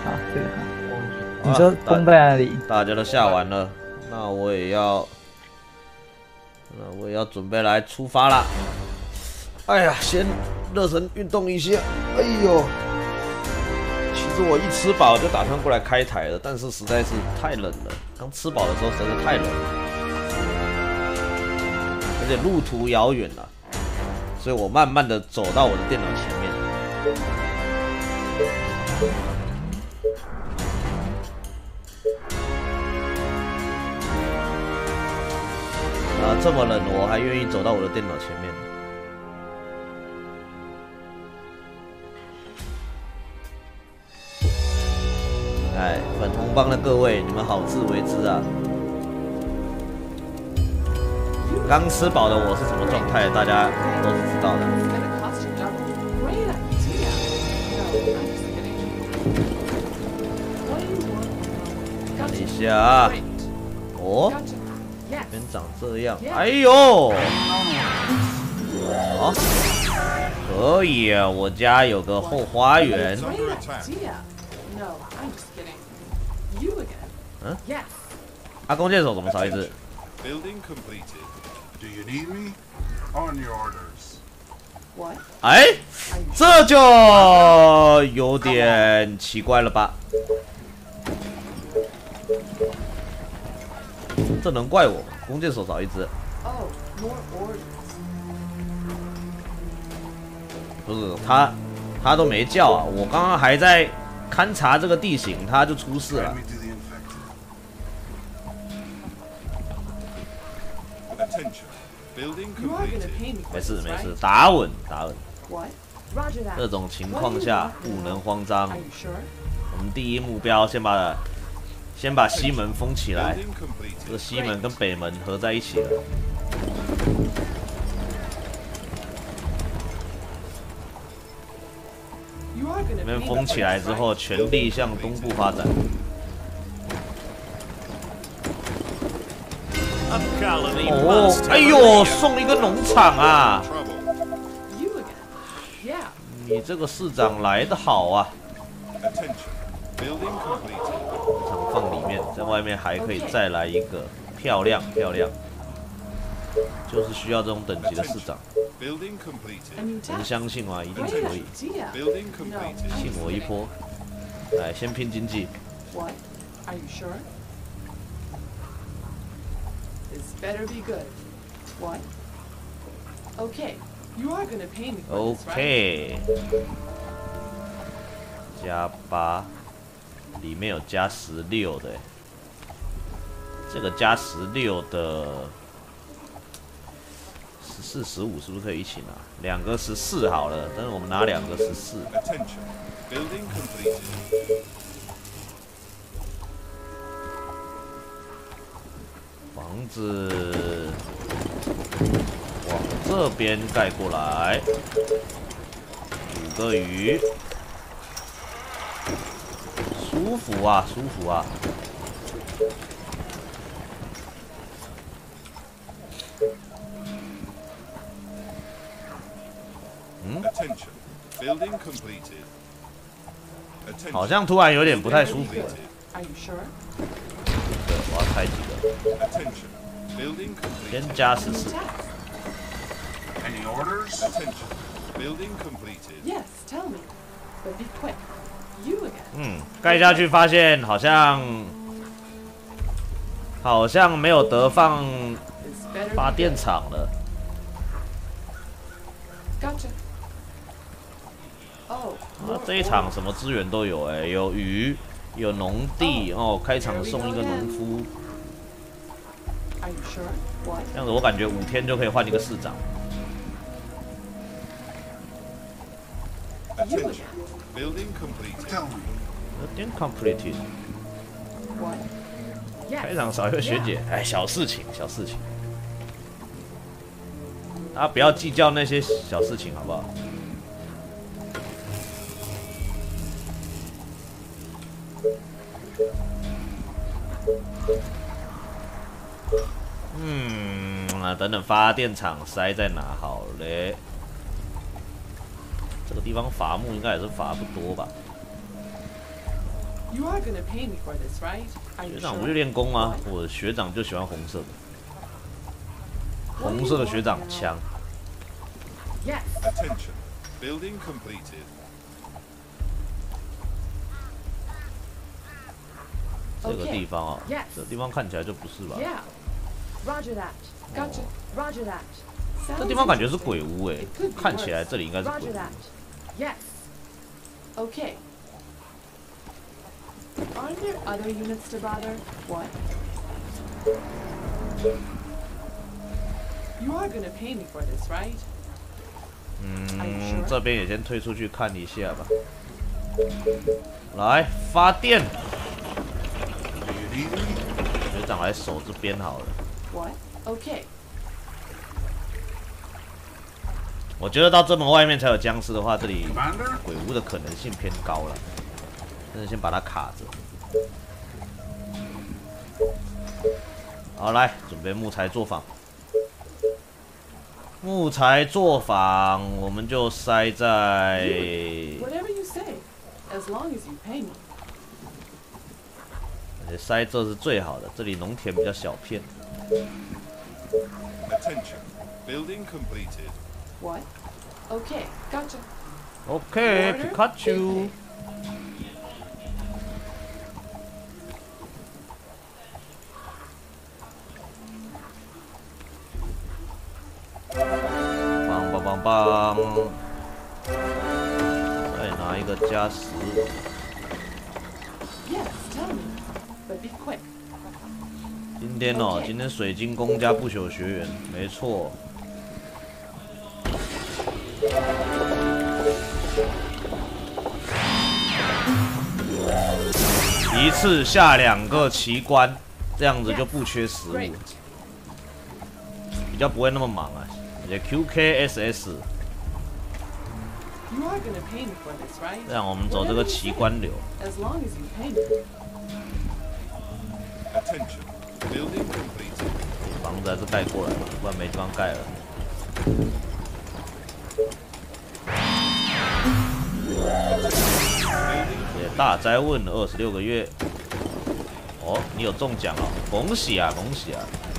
好，这个好。你说攻在哪里？ 大家都下完了，那我也要准备来出发啦。哎呀，先热身运动一下。哎呦，其实我一吃饱就打算过来开台了，但是实在是太冷了。刚吃饱的时候实在是太冷了，而且路途遥远了，所以我慢慢的走到我的电脑前面。这么冷，我还愿意走到我的电脑前面。哎，粉红帮的各位，你们好自为之啊！刚吃饱的我是什么状态，大家都是知道的。看一下啊，哦。边长这样，哎呦，好，可以啊！我家有个后花园。嗯，阿弓箭手怎么少一只？哎，这就有点奇怪了吧？这能怪我吗？弓箭手少一只。不是他都没叫啊！我刚刚还在勘察这个地形，他就出事了。没事没事，打稳打稳。这种情况下不能慌张。我们第一目标先把西门封起来，这个西门跟北门合在一起了。这边封起来之后，全力向东部发展。哦，哎呦，送一个农场啊！你这个市长来得好啊！厂放里面，在外面还可以再来一个，漂亮漂亮，就是需要这种等级的市长。能相信吗？一定可以，信我一波。来，先拼经济。OK， 加8。里面有加16的，这个加16的14、15是不是可以一起拿？两个14好了，但是我们拿两个14。房子往这边盖过来，5个鱼。舒服啊，舒服啊！嗯，好像突然有点不太舒服。对，我要开几个？先加14。盖下去发现好像没有得放发电厂了。这一场什么资源都有有鱼，有农地哦，开场送一个农夫。这样子我感觉5天就可以换一个市长。Building completed。开场少一个学姐，哎，小事情，小事情。大家不要计较那些小事情，好不好？等等发电厂塞在哪好嘞？这个地方伐木应该也是伐不多吧？ 学长不是练功吗？我的学长就喜欢红色的，红色的学长枪。这个地方啊，这个地方看起来就不是吧？这地方感觉是鬼屋哎，看起来这里应该是鬼屋。 Okay. Are there other units to bother? What? You are gonna pay me for this, right? 这边也先推出去看一下吧。来发电，学长来守这边好了。 What? Okay. 我觉得到这门外面才有僵尸的话，这里鬼屋的可能性偏高了。真的先把它卡着。好，来准备木材作坊。木材作坊，我们就塞在。 Whatever you say, as long as you pay me. 塞这是最好的，这里农田比较小片。 Attention, building completed. What? Okay, gotcha. OK， 皮卡丘。棒棒棒棒！再拿一个加10。 Yes, tell me, but be quick. 今天哦，今天水晶宫加不朽学员，没错。一次下2个奇观，这样子就不缺食物，比较不会那么忙啊。而且 QKSS， 这样我们走这个奇观流。房子还是盖过来吧，不然没地方盖了。大灾问26个月，哦，你有中奖哦，恭喜啊，恭喜啊！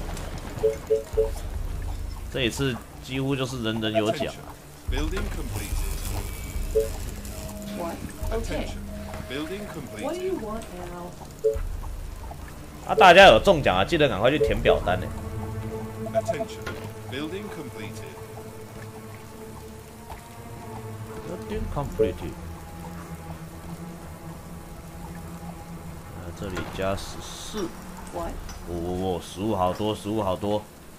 这一次几乎就是人人有奖啊。啊，大家有中奖啊，记得赶快去填表单呢。Building completed。这里加14。哦，15好多，15好多。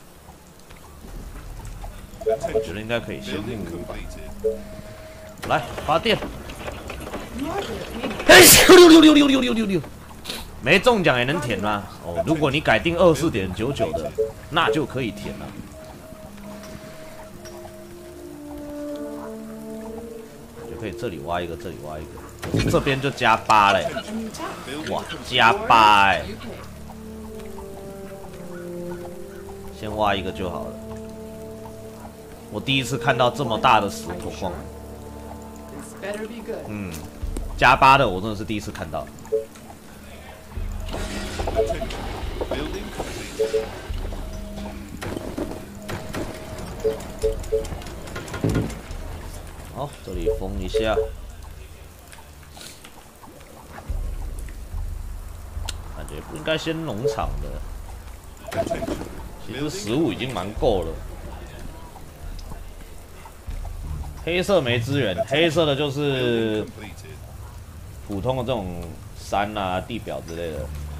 我觉得应该可以先入屋吧。来发电。哎，6666666，没中奖也能填吗？哦，如果你改定24.99的，那就可以填了。就可以这里挖一个，这里挖一个，这边就加8嘞。哇，加8哎！先挖一个就好了。我第一次看到这么大的石头矿。加8的我真的是第一次看到。好，这里封一下。感觉不应该先农场的。其实食物已经蛮够了。黑色没资源，黑色的就是普通的这种山啊、地表之类的。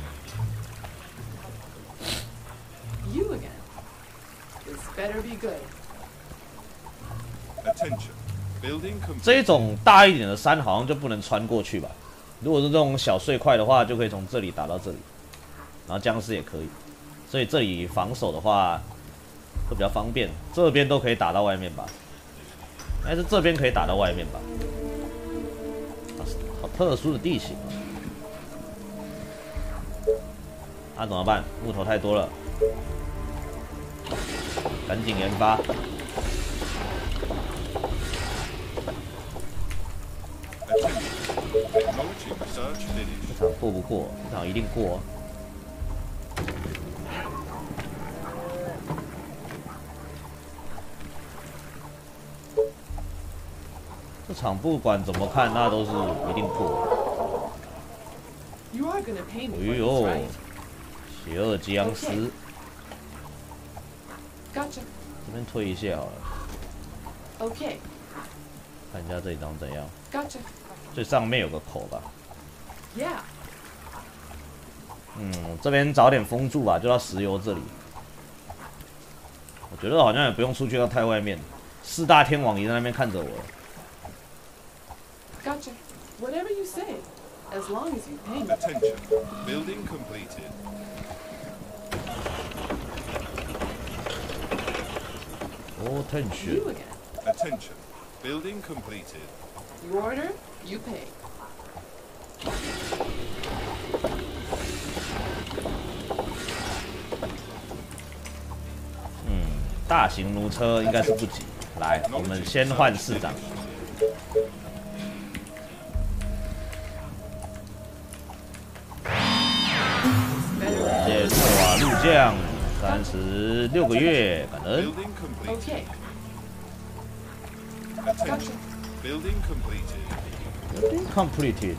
这一种大一点的山好像就不能穿过去吧？如果是这种小碎块的话，就可以从这里打到这里，然后僵尸也可以。所以这里防守的话会比较方便，这边都可以打到外面吧？应该是这边可以打到外面吧？好特殊的地形啊！怎么办？木头太多了，赶紧研发。 Research finished. 这场过不过？这场一定过。这场不管怎么看，那都是一定过。 You are gonna pay me 哎 for this, 呦， right? 邪恶僵尸， Gotcha. 这边推一下好了， Okay. 看一下这一张怎样。 Gotcha. 最上面有个口吧。 Yeah. 这边早点封住吧，就到石油这里。我觉得好像也不用出去到太外面，四大天王已经在那边看着我了。 Gotcha. Whatever you say, as long as you pay me. Attention. Building completed. Attention. You again. Attention. Building completed. You order, you pay. 大型弩车应该是不急。来，我们先换市长。谢诺瓦陆将36个月，感恩。 Building completed. Okay. Attention. Building completed. Completed。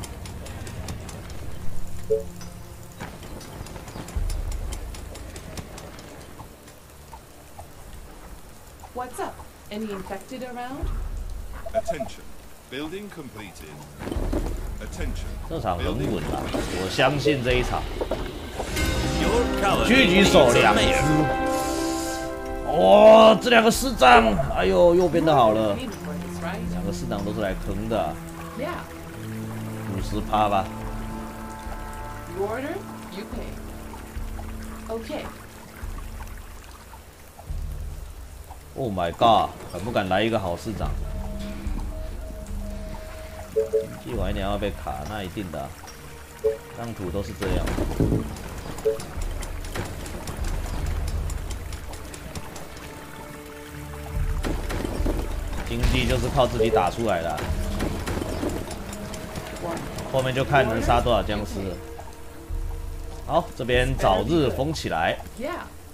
What's up? Any infected around? Attention. Building completed. Attention. 这场很稳啦，我相信这一场。 Your colony 狙击手 needs a 2 mayor. 只。哦，这2个市长，哎呦，右边的好了 Pay me for this, right? ，2个市长都是来坑的， Yeah. 50%吧。 You order, you pay. Okay. Oh my god， 敢不敢来一个好市长？经济晚一点要被卡，那一定的、啊，当土都是这样。经济就是靠自己打出来的啊、后面就看能杀多少僵尸了。好，这边早日封起来， Yeah.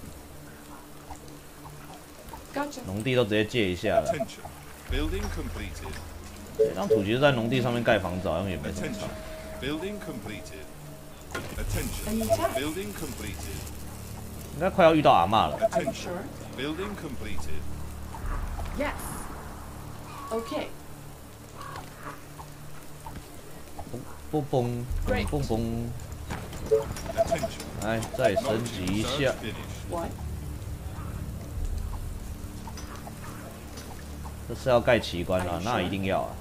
Gotcha. 农地都直接借一下了。 Attention. Building completed. 这张土其实在农地上面盖房子，好像也没什么差 Attention. Building completed. An Attention. attack. Building completed. 应该快要遇到阿嬷了。 Are you Attention. sure? Building completed. Yes. Okay. 嘣嘣嘣嘣嘣！ Attention. 来，再升级一 Search 下。 finished. What? 这是要盖奇观啊，那一定要啊。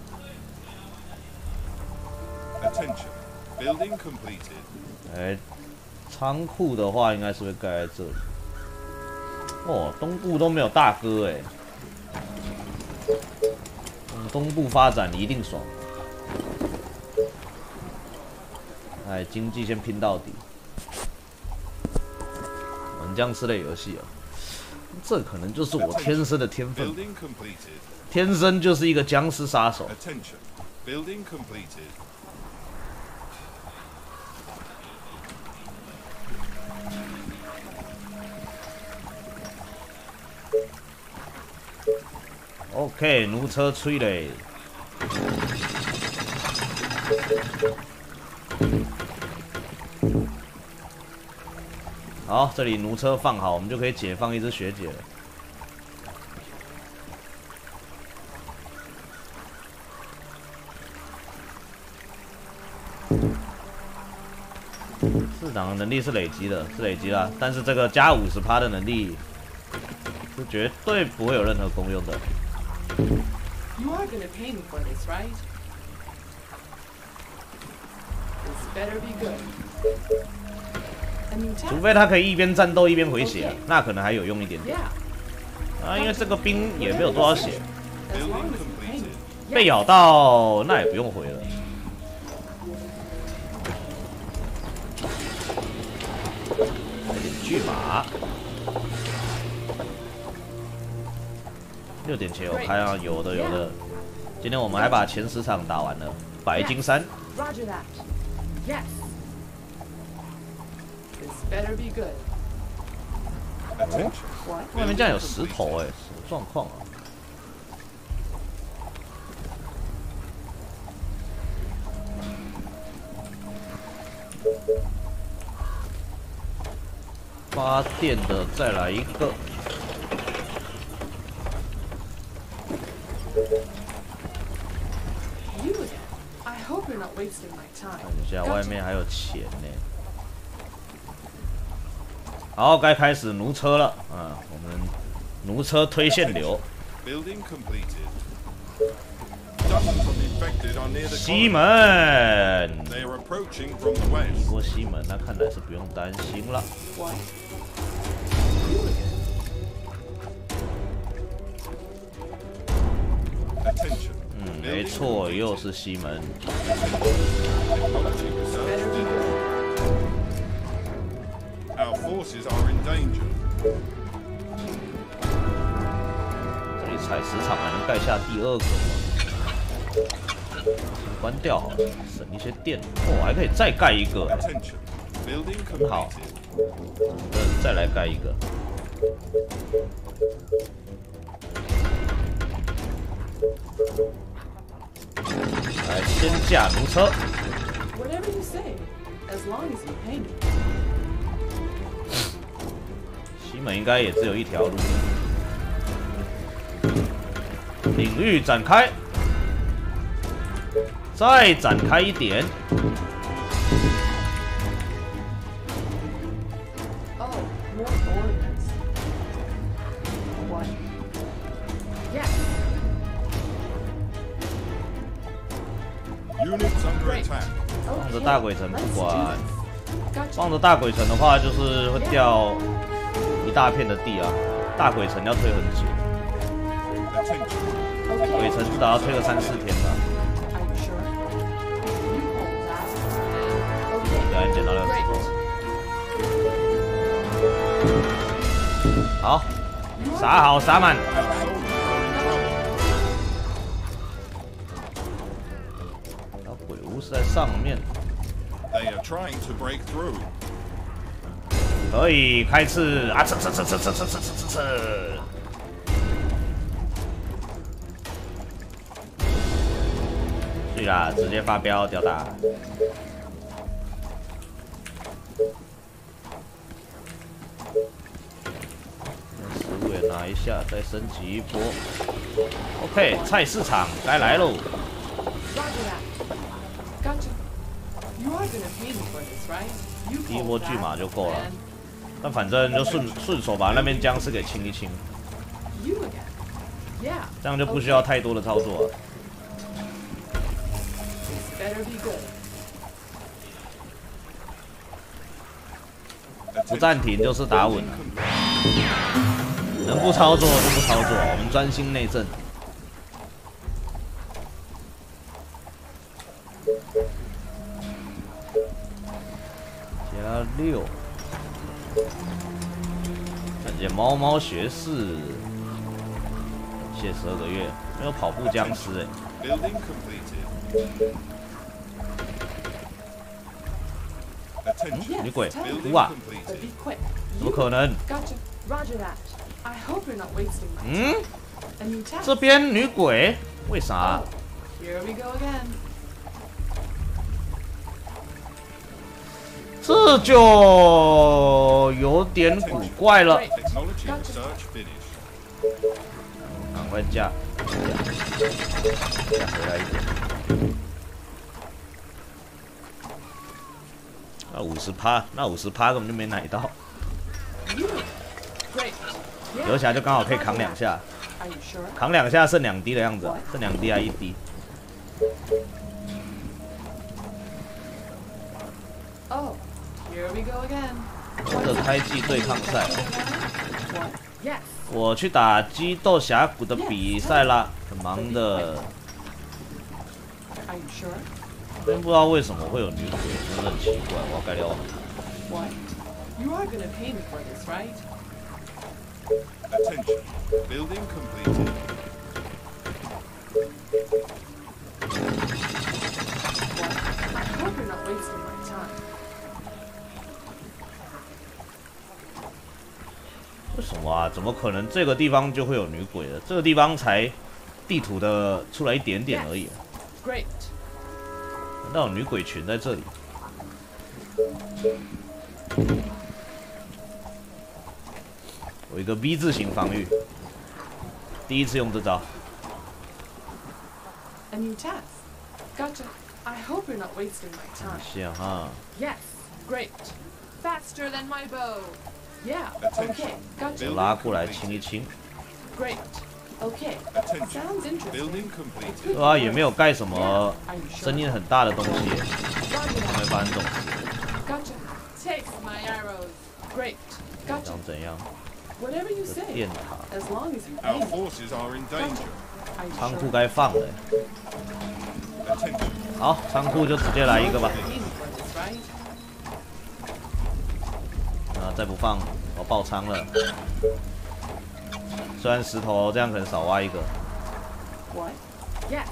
Attention. Building completed. 哎，仓库的话应该是会盖在这里。哦，东部都没有大哥哎。东部发展你一定爽。哎，经济先拼到底。玩僵尸类游戏啊，这可能就是我天生的天分， Building completed. 天生就是一个僵尸杀手。 Attention. Building completed. OK， 弩车吹嘞。好，这里弩车放好，我们就可以解放一只学姐了。市长的能力是累积的，是累积啦，但是这个加50%的能力是绝对不会有任何功用的。 You are gonna pay me for this, right? This better be good. An 除 attack. 非他可以一边战斗一边回血，那可能还有用一点点 Yeah. 啊，因为这个兵也没有多少血， As long Building as you pay me. completed. 被咬到那也不用回了。来点巨马，6点前有开啊，有的有的。今天我们还把前10场打完了，白金山。 Roger that. Yes. This better be good. Attention. What? 外面竟然有石头哎，什么状况啊？发电的再来一个。 You again. I hope you're not wasting my time. 看一下外面还有钱呢。好，该开始奴车了啊！我们奴车推线流。 Building completed. Dozens of infected are near the 西 colony. 门， They are approaching from the 一 west. 过西门，那看来是不用担心了。 What? You again. Attention. 没错，又是西门。 Technology research Better be finished. good. Our forces are in danger. 这里采石场还能盖下第2个吗？关掉好了，省一些电。哦，还可以再盖一个， Attention. Building 很好。 completed. 再来盖一个。来，先架奴车。 Whatever you say, as long as you pay me. 西门应该也只有一条路。领域展开，再展开一点。 Oh, more ordnance. What? Yes. Units under attack. 放着大鬼城不 Let's do 管， this. Gotcha. 放着大鬼城的话，就是会掉一大片的地啊。大鬼城要推很久， Attention. 鬼 Okay. 城至少要推个3、4天吧。 Are you sure? You hold that. Okay. 表演捡到2石头。好，撒好撒满。 Our soldiers are in trouble. 然后鬼屋是在上面， They are trying to break through. 可以开刺啊！刺！对啦，直接发飙吊打。食物也拿一下，再升级一波。OK， 菜市场该来喽。 Roger that. Gotcha. You are gonna pay me for this, right? You 第一 hold 波巨 that, 马就够了， man. 但反正就顺手把那边僵尸给清一清， You again. Yeah. 这样就不需要太多的操作了。 This better be good. 不暂停就是打稳了，能不操作就不操作，我们专心内政。加6，看见猫猫学士，谢12个月，没有跑步僵尸哎、 Building completed. Attention. Yes, 女鬼 tell me. 哭啊， But Completed. be quick. 怎么 You 可能？ Gotcha. Roger that. I hope you're not wasting my 嗯， time. A new task. 这边女鬼为啥？ Oh, here we go again. 这就有点古怪了。 Technology research finished. 赶快架回来一点。那50%根本就没奶到， You. Great. 留 Yeah. 起来就刚好可以扛2下， Are you sure? 扛2下剩2滴的样子啊，剩2滴还1滴。 Oh, here we go again. 这开季对抗赛， What? Yes. 我去打激斗峡谷的比赛啦，很忙的。 Are you sure? 真不知道为什么会有女鬼，真的很奇怪，我要改掉。 What? You are gonna pay me for this, right? Attention. Building completed. 什么啊？怎么可能这个地方就会有女鬼的？这个地方才地图的出来一点点而已。 Great. 难道有女鬼群在这里？我一个 V 字形防御，第一次用这招。 A new task. Gotcha. I hope you're not wasting my 等 time. 一下哈， Yes. Great. Faster than my bow. Yeah. Okay. Gotcha. 拉过来清一清。 Great. Okay. Attention. Sounds interesting. Building completed. 对啊，也没有盖什么 Are you sure? 声音很大的东西， Roger 怎么会 that. 发生这种事？ Gotcha. Take my arrows. Great. 想 Gotcha. 怎样？ Whatever you 这 say. 电塔， As long as you Our pay me. forces are in danger. Are you 仓库 sure? 该放的。 Attention. 好，仓库就直接来一个吧。 Pay me for this, right? 啊，再不放，我爆仓了。虽然石头这样可能少挖一个， What? Yes.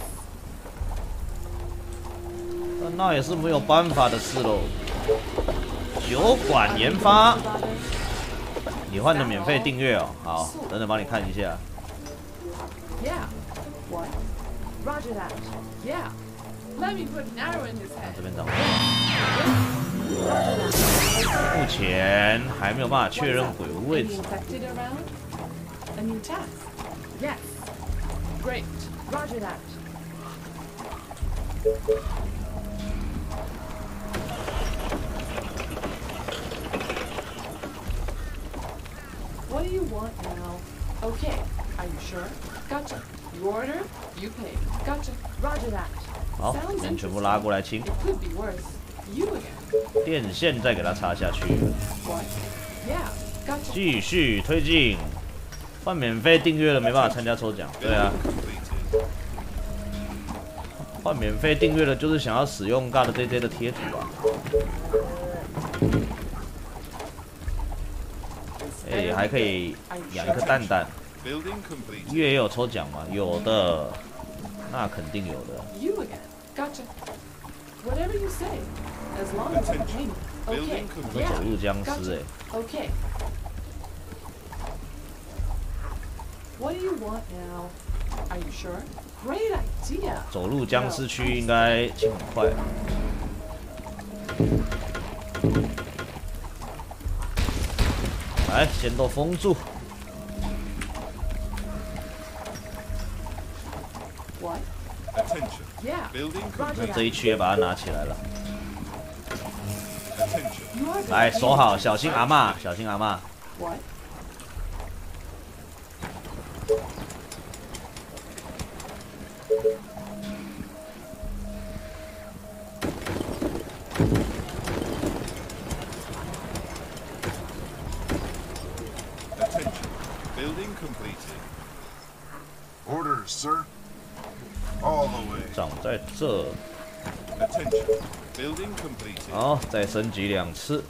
但那也是没有办法的事喽。酒馆研发，你换的免费订阅哦。好，等等帮你看一下。 Yeah. What? Roger that. Yeah. Let me put an arrow in his 这 head. 边长， Roger that. 目前还没有办法确认鬼屋位 Any 置。 infected around? A new task. Yes. Great. Roger that. What do you want now? Okay. Are you sure? Gotcha. You order, you pay. Gotcha. Roger that. 好， Sounds 人全部 interesting. 拉过来清， It could be worse. You again. 电线再给它插下去， What? Yeah. Gotcha. 继续推进。换免费订阅了没办法参加抽奖，对啊， Completed. 换免费订阅了就是想要使用 God JJ 的贴图啊。哎，还可以养一颗蛋蛋。 Building completed. 月也有抽奖吗？有的，那肯定有的。 You again. Gotcha. Whatever you say. As long as you pay me. Okay. Building 这 complete. 走 Yeah. 路僵尸 Gotcha. 哎， Okay. What do you want now? Are you sure? Great idea. 走路僵尸区应该清很快。来，先都封住。 What? Attention. Yeah. Building Roger complete. 这一区也把它拿起来了。 Attention. You are 来， gonna 守 pay 好， me, 小心 right? 阿嬷，小心阿嬷。 What? Attention. Building completed. Orders, sir. All the way. 长在这， Attention. Building completed. 好，再升级2次。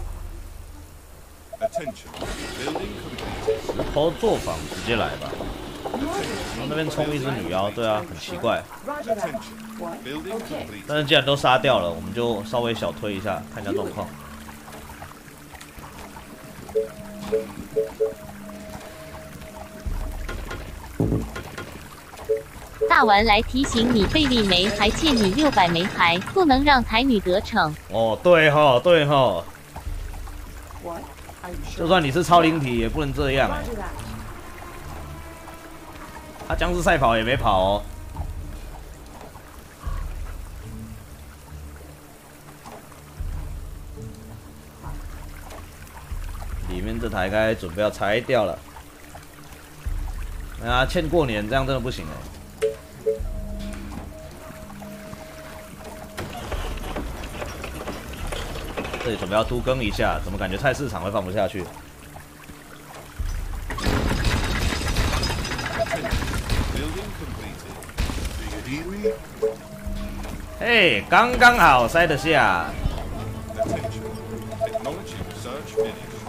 Attention. Building completed. 石头作坊直接来吧。 You are gonna pay 那 me 边 for 冲 this, 一只 right? 女妖，对啊，很奇怪。 Roger that. Attention. What? Building Okay. complete. 但是既然都杀掉了，我们就稍微小推一下，看一下状况。 大丸来提醒你，贝利梅还欠你600枚牌，不能让台女得逞。 哦，对哈，对哈， What? Are you sure? 就算你是超灵体，也不能这样哎。 Roger that. 他僵尸赛跑也没跑哦。里面这台该准备要拆掉了。啊，欠过年这样真的不行哎。这里准备要都更一下，怎么感觉菜市场会放不下去？ Building completed. Do you need me? 嘿，刚刚好塞得下。 Attention. Acknowledging search finished.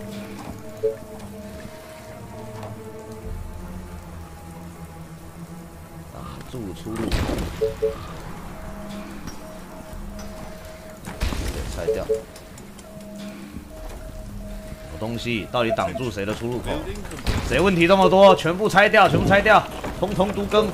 挡住出路。对，拆掉。 么东西？到底挡住谁的出入口？谁问题这么多？全部拆掉，全部拆掉，通通都更。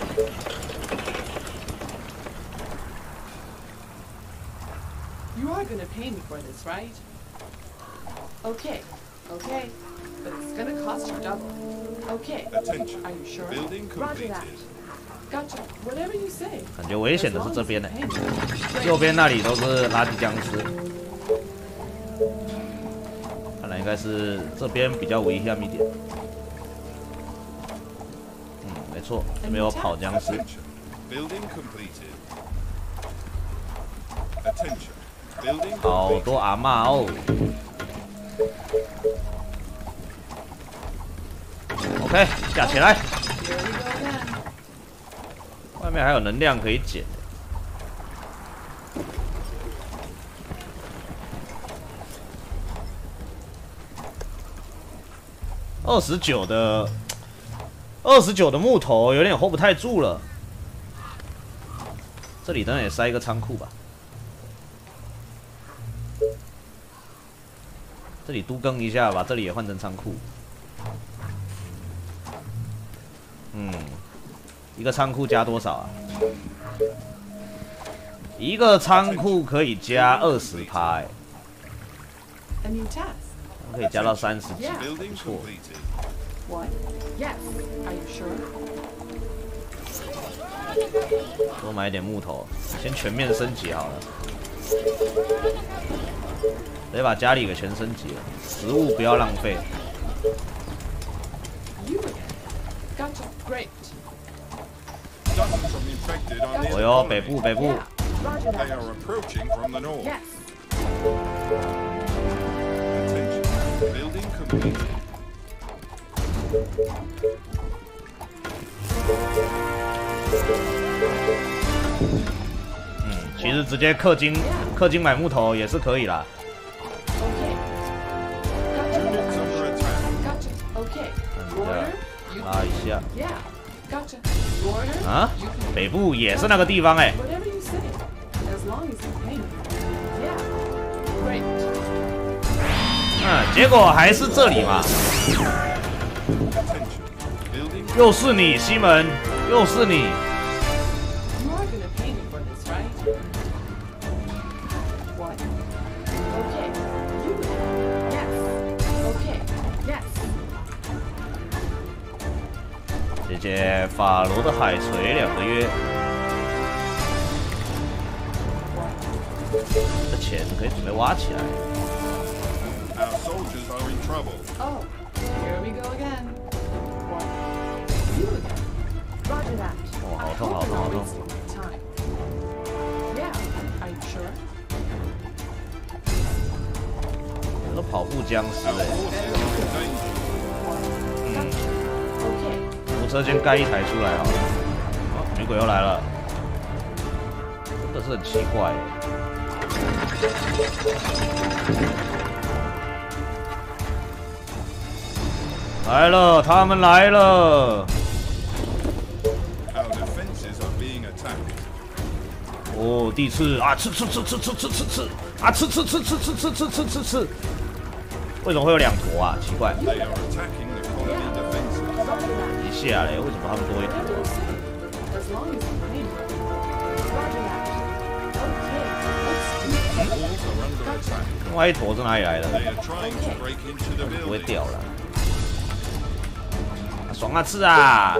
You are gonna pay me for this, right? Okay, okay, but it's gonna cost you double. Okay, Attention. are you sure? Building Roger that. completed. Gotcha. Whatever you say. 感觉危险的是这边呢， As long as you pay me. 右边那里都是垃圾僵尸。看来应该是这边比较危险一点。没错，这边有跑僵尸。 Attention. Building completed. Attention. Building 好 completed. 多阿嬷哦。OK， 架起来。 Here we go again. 外面还有能量可以捡。29的木头有点 hold 不太住了。这里当然也塞一个仓库吧。这里都更一下，把这里也换成仓库。一个仓库加多少啊？一个仓库可以加20%，哎， A new task. 可以加到30几， Building 不错。 completed. What? Yes. Are you sure? 多买一点木头，先全面升级好了。得把家里给全升级了，食物不要浪费。 You again. Gotcha. Great. Dozens of infected on this 哦哟， colony. 北部北部 Yeah. Roger They that. are approaching from the north. Yes. Attention. Building completed. 其实直接氪金买木头也是可以啦。 Okay. Units under attack. Gotcha. Okay. Order. You 拉一下 Yeah. Gotcha. Order. 啊， You can 北部也是那个地方哎、 whatever you say. As long as you pay me. Yeah. Great. 结果还是这里嘛， Attention. Building 又是你西门，又是你， You are gonna pay me for this, right? What? Okay. You will. Yes. Okay. Yes. 姐姐法罗的海锤2个月，这钱可以准备挖起来。 Our soldiers are in trouble. Oh, here we go again. What? You again. Roger that. Oh, I hold on, hope you're hold not on. wasting my time. Yeah. Are you sure? 都跑步僵尸 Our 哎、 forces are in danger. Gotcha. Okay. 服车先盖一台出来好了。女鬼又来了，真的是很奇怪哎。来了，他们来了。 Our defenses are being attacked. 哦，地刺啊，刺啊，刺！为什么会有2坨啊？奇怪， They are attacking the colony defenses. 一下嘞，为什么他们多一坨？ Whatever you say. As long as you pay me. Roger that. Okay. Let's do it. Walls are under attack. 另外一坨是哪里来的？ They are trying to break into the 不会 building. 掉了。爽啊，刺啊！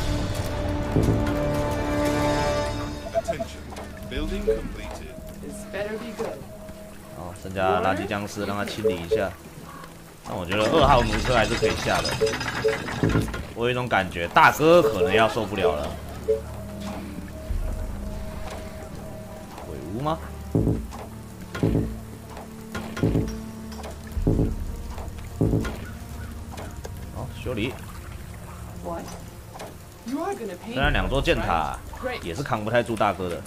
Attention. Building completed. This better be good. 好，剩下垃圾僵尸让他清理一下。但我觉得2号弩车还是可以下的。我有一种感觉，大哥可能要受不了了。鬼屋吗？好，修理。 What? You are gonna pay 虽然 me. 2座箭塔 Great. 也是扛不太住大哥的，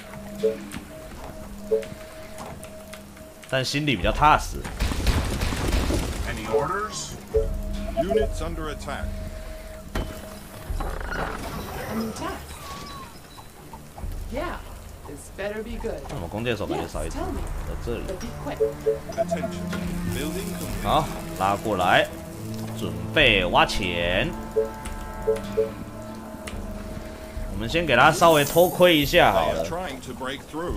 但心里比较踏实。 Any orders? Units under attack. A new task. Yeah. This better be good. 那我弓箭手感觉 Yes, 少一只， tell me. 在这里。 But be quick. Attention. Building complete. 好，拉过来，准备挖钱。我们先给他稍微偷窥一下好 They are 了。 trying to break through.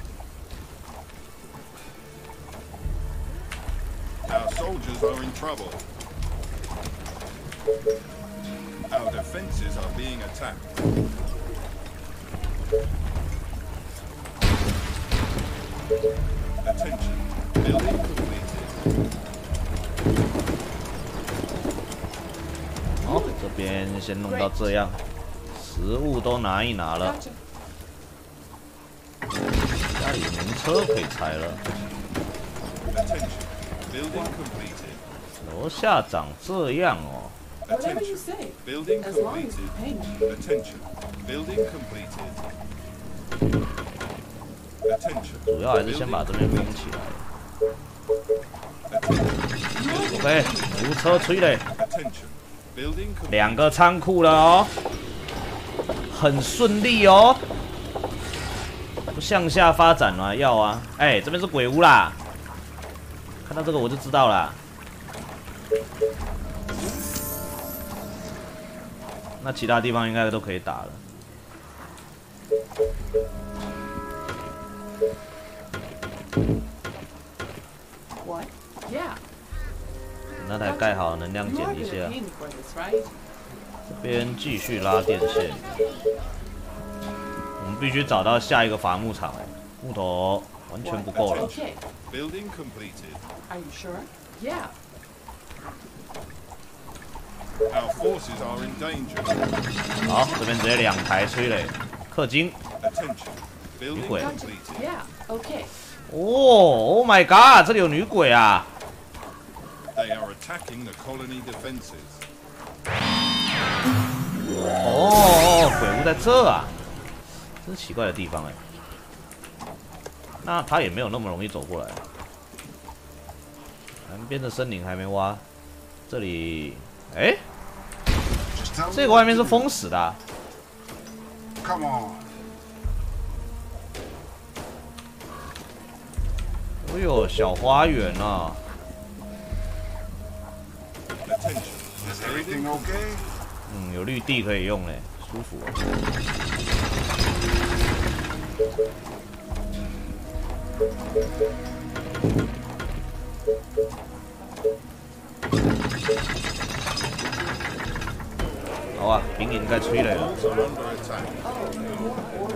Our soldiers are in trouble. Our defenses are being attacked. Attention. Building completed. 好，这边先弄到这样，食物都拿一拿了， Gotcha. 家里农车可以拆了。 Attention. Building completed. 楼下长这样哦。 Whatever you Attention. say. Building As long as you completed. pay me. Attention. Building completed. Attention. 主要还是先把这边封起来。 Attention. OK，牛车吹嘞， Attention. Building complete. 2个仓库了哦，很顺利哦。不向下发展吗？要啊。哎，这边是鬼屋啦，看到这个我就知道啦。那其他地方应该都可以打了。 What? Yeah. 那台盖好，能量 You 减 are 一 gonna 下。 pay me for this, right? 这边继续拉电线。我们必须找到下一个伐木场，哎，木头完全不够了。 Okay. Building completed. Are you sure? Yeah. Our forces are in danger. 好，这边直接2台催泪，氪金。 Attention. Building 女鬼。 Gotcha. completed. Yeah. Okay. 哦 ，Oh my god， 这里有女鬼啊！ They are attacking the colony defenses. 哦，鬼屋在这啊，真是奇怪的地方哎。那他也没有那么容易走过来。南边的森林还没挖，这里，哎， Just tell me 这个外面是封死的啊。 Come on. 哦呦，小花园啊！ Attention. Is everything okay? 嗯，有绿地可以用嘞，舒服哦。好啊，兵营该催泪了。 Walls are under attack. Oh, more orders.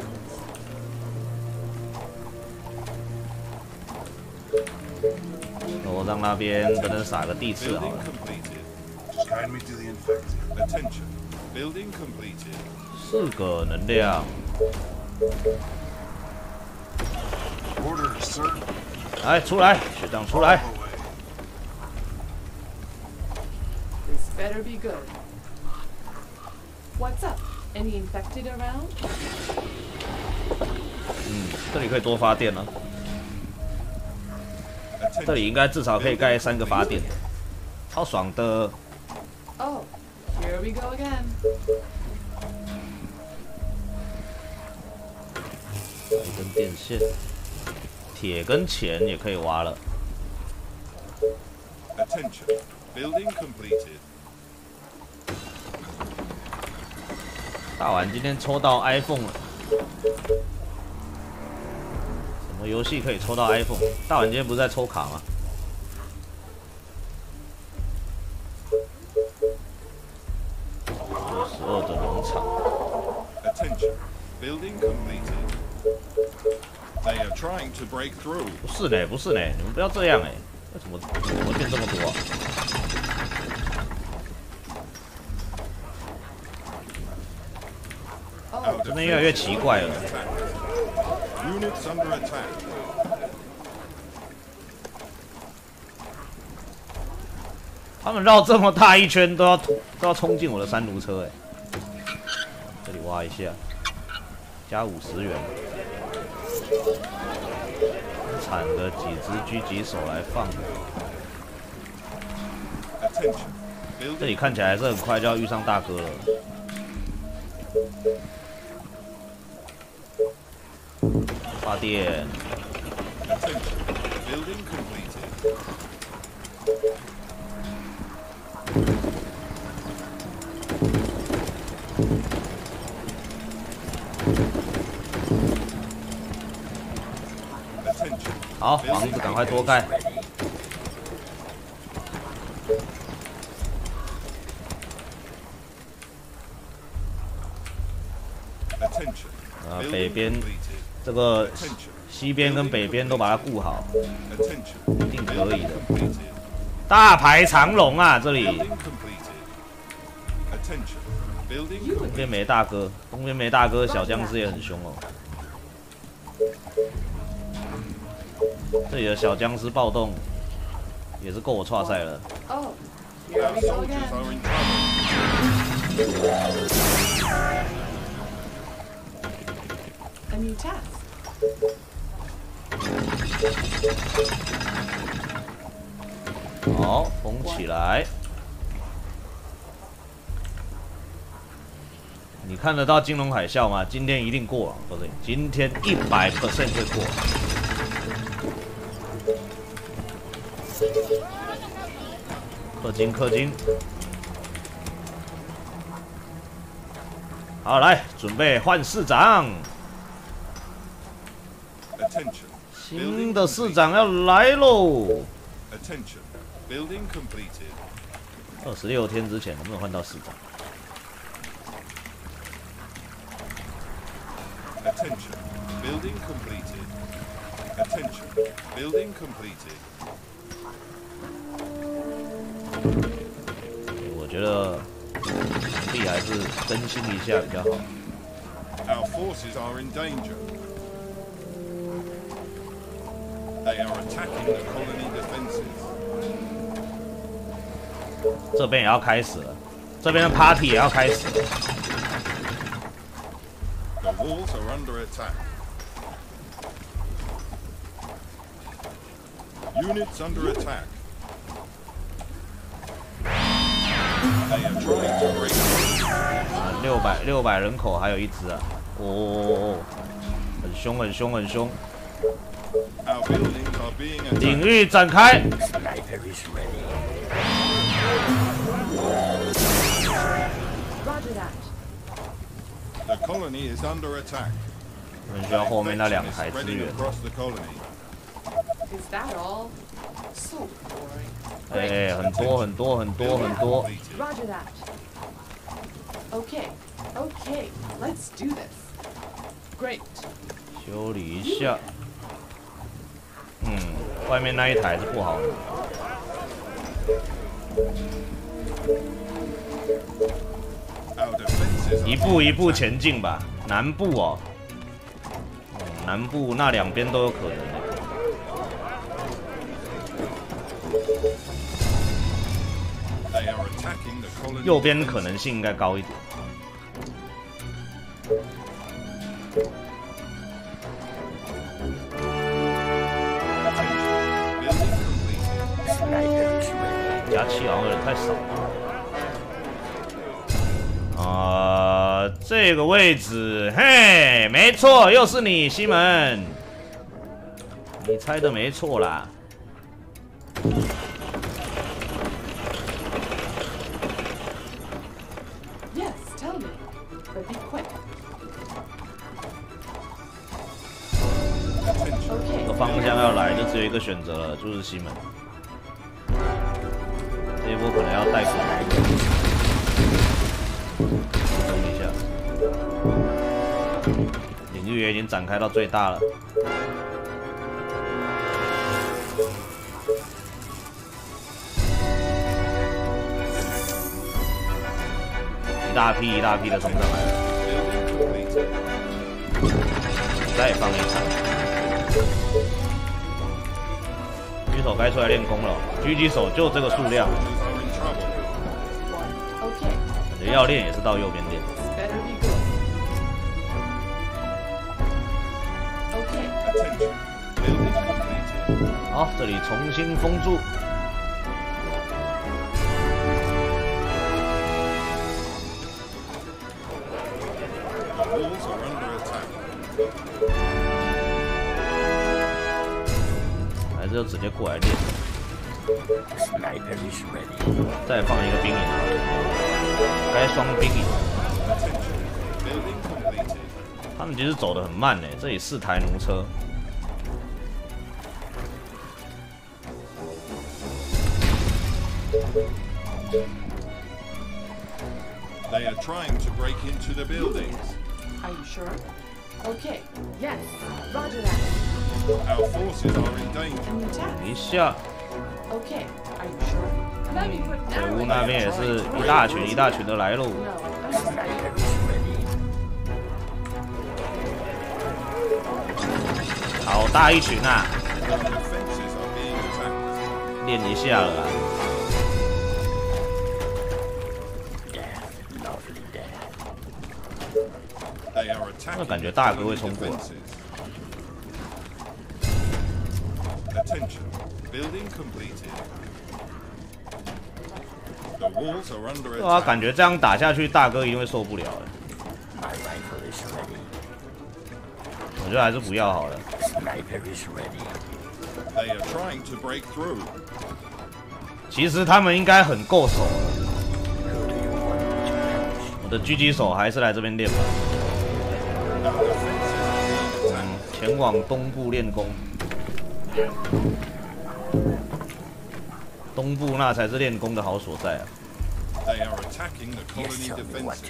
我让那边等等撒个地刺好 Building 了。 completed. Just guide me to the infected. Attention. Building completed. 4个能量， Orders, sir. 来出来，学长出来。 All the way. This better be good. What's up? Any infected around? 嗯，这里可以多发电了。这 Attention. 里应该至少可以盖3个发电，超爽的。 Oh, here we go again. 一根电线，铁跟钱也可以挖了。 Attention. Building completed. 大碗今天抽到 iPhone 了，什么游戏可以抽到 iPhone？ 大碗今天不是在抽卡吗？62的农场， Attention. Building completed. They are trying to break through. 不是呢，不是呢，你们不要这样哎，为什么变这么多啊？ Oh, 这边越来越奇怪了。 Units under attack. 他们绕这么大一圈都要冲进我的山奴车哎！这里挖一下，加50元，产个几只狙击手来放。 Attention. 这 Building 里看起来还是很快就要遇上大哥了。 发电。 Attention. Building completed. Attention. 好，房子赶快多盖。 Attention. 啊， Building 北边 completed. 这个 Attention. 西边跟北边都把它顾好， Attention. 一定可以的。 Completed. 大排长龙啊，这里 Building completed. Attention. Building 东边没大哥，东边没大哥，小僵尸也很凶哦。这里的小僵尸暴动也是够我挫赛了。 Oh, here Our we go soldiers again. are in trouble. A new task. 好，封起来。你看得到金融海啸吗？今天一定过了，不对，今天100% 会过。氪金，氪金。好，来，准备换市长。 Attention. 新的市长要来喽！ Attention. Building completed. 26天之前能不能换到市长？ Attention. Building completed. Attention. Building completed. 我觉得皇帝还是更新一下比较好。 Our forces are in danger. They are attacking the colony defenses. 这边也要开始了，这边的 party 也要开始了。 The walls are under attack. Units under attack. They are trying to break. 600人口还有一只啊！哦，很凶很凶很凶！ Our buildings are being 领 attacked. 域展开！ Roger that. The colony is under attack. 我们需要后面那2 Infection is 台支 spreading 援。 across the colony. Is that all? So boring. 哎，很多很多很多很多。 Completed. Roger that. Okay, okay, let's do this. Great. 修理一下。外面那一台是不好的。 Our defenses are 一步一步前进吧。南部哦，南部那2边都有可能的。 They are attacking the colony. 右边可能性应该高一点。加气好像有点太少了。这个位置，嘿，没错，又是你，西门。你猜的没错啦。 Yes, tell me. But be quick. 这 Okay. 个方向要来，就只有一个选择了，就是西门。这一波可能要带滚。等一下，领域也已经展开到最大了。一大批一大批的冲上来了， Building completed. 再放一场。狙手该出来练功了，狙击手就这个数量， Soldiers are in trouble. Okay, 感觉要练也是到右边练。 better be good. Okay, Attention. Building completed. 好，这里重新封住。 The walls are under attack. 还是就直接过来练？再放一个兵营好了，该双兵营。他们其实走得很慢呢，这里4台弩车。 They are trying to break into the buildings. Are you sure? Okay. Yes. Roger that. Our forces are in danger. Can you attack? 一下， Okay. Are you sure? Let me put 北 down 屋那边也是一大群的来喽。 No. I'm 好大一群啊！ Our defenses are being attacked. 练一下了啦。 They are attacking. 那感觉大哥会冲过来。 Attention. Building completed. The walls are under 对啊， attack. 感觉这样打下去，大哥一定会受不了的。我觉得还是不要好了。 They are trying to break through. 其实他们应该很够手。我的狙击手还是来这边练吧。 Our defenses are being attacked. 前往东部练功。东部那才是练功的好所在啊！ They are attacking the colony defenses.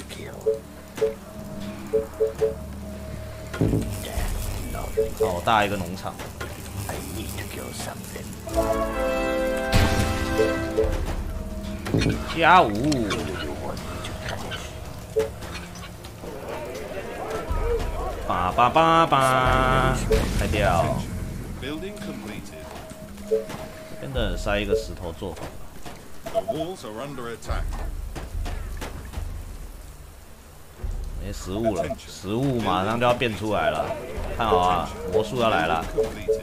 好大一个农场。加5。叭叭叭叭，开掉。 Building completed. 这边的人塞一个石头做法。 The walls are under attack. 没食物了，食物马上就要变出来了。看好啊，魔术要来了。 Completed.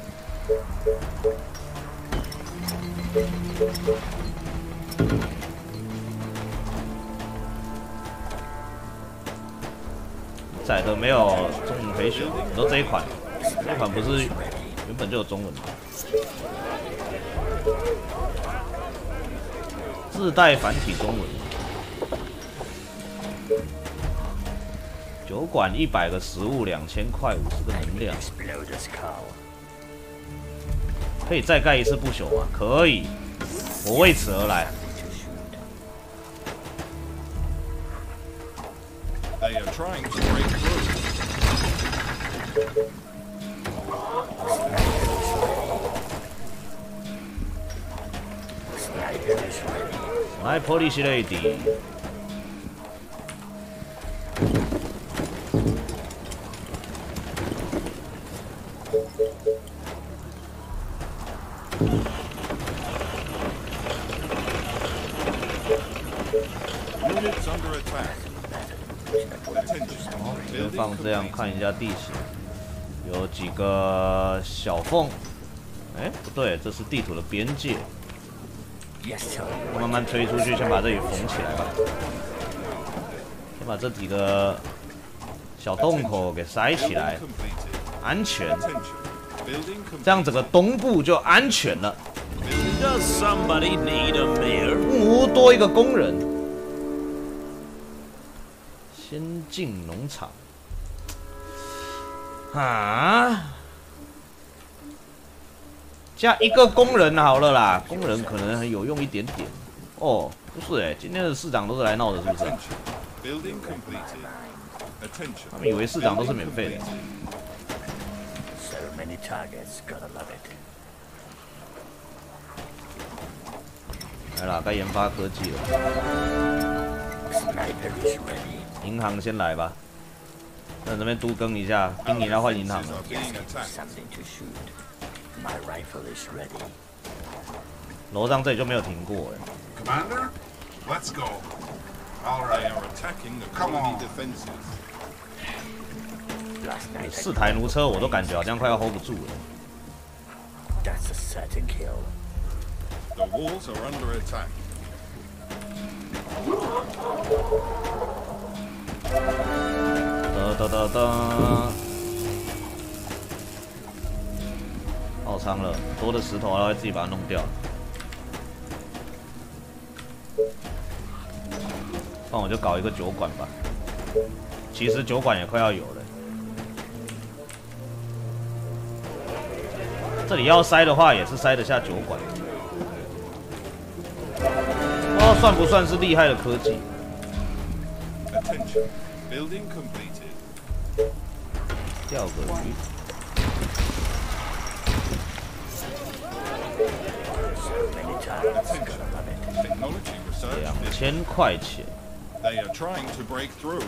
载的没有中文可以选，都这一款，这一款不是原本就有中文吗？自带繁体中文。酒馆100个食物，2000块，50个能量。可以再盖一次不朽吗？可以，我为此而来。 They are trying to break through. My police lady. Units under attack. 先放这样看一下地形，有几个小缝。哎，不对，这是地图的边界。慢慢推出去，先把这里缝起来吧。先把这几个小洞口给塞起来，安全。这样整个东部就安全了。 Does somebody need a mayor? 木屋多一个工人。 先进农场啊，加一个工人好了啦，工人可能很有用一点点。哦，不是哎，今天的市长都是来闹的，是不是？他们以为市长都是免费的。来啦，该研发科技了。 银行先来吧，在这边都更一下，兵营要换银行了。楼上这里就没有停过哎。 Commander, let's go. All They right. are attacking the Come colony on. defenses. 4台弩车我都感觉好像快要 hold 不住了。 The walls are under attack. 哒哒哒哒，好长仓了，多的石头它会自己把它弄掉。那我就搞一个酒馆吧。其实酒馆也快要有了。这里要塞的话，也是塞得下酒馆。哦，算不算是厉害的科技？ Attention. Building completed. 钓个鱼。 Attention. Technology research. 2000块钱。 They are trying to break through.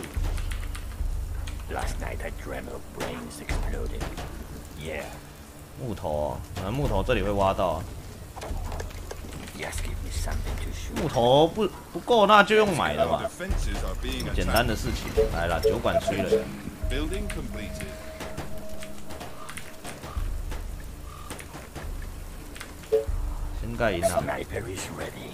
Last night I dreamt of brains exploding. Yeah. 木头哦，木头这里会挖到啊。 Just give me something to shoot. 木头不够，那就用买的 Our 吧。 defenses are being 简单的 attacked. 事情。来啦，酒馆吹了。 Building completed. 先盖银行。 Sniper is ready.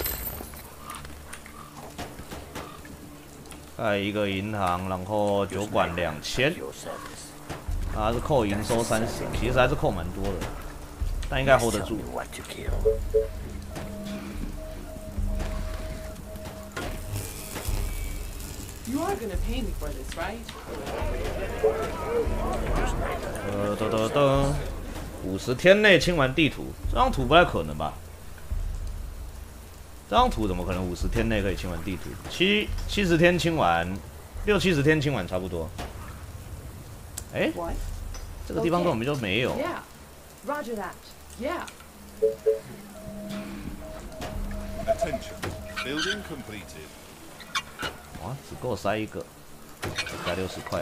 盖一个银行，然后酒馆2000， Your service. 它是扣营收30，其实还是扣蛮多的，但应该 hold 得 Tell 住 me。what to kill. You are gonna pay me for this, right? 50天内清完地图，这张图不太可能吧？这张图怎么可能50天内可以清完地图？70天清完，60、70天清完差不多。哎， What? 这个地方根本就没有。 Yeah. Roger that. Yeah. Attention. Building completed. 哇，只够塞一个，只塞60块。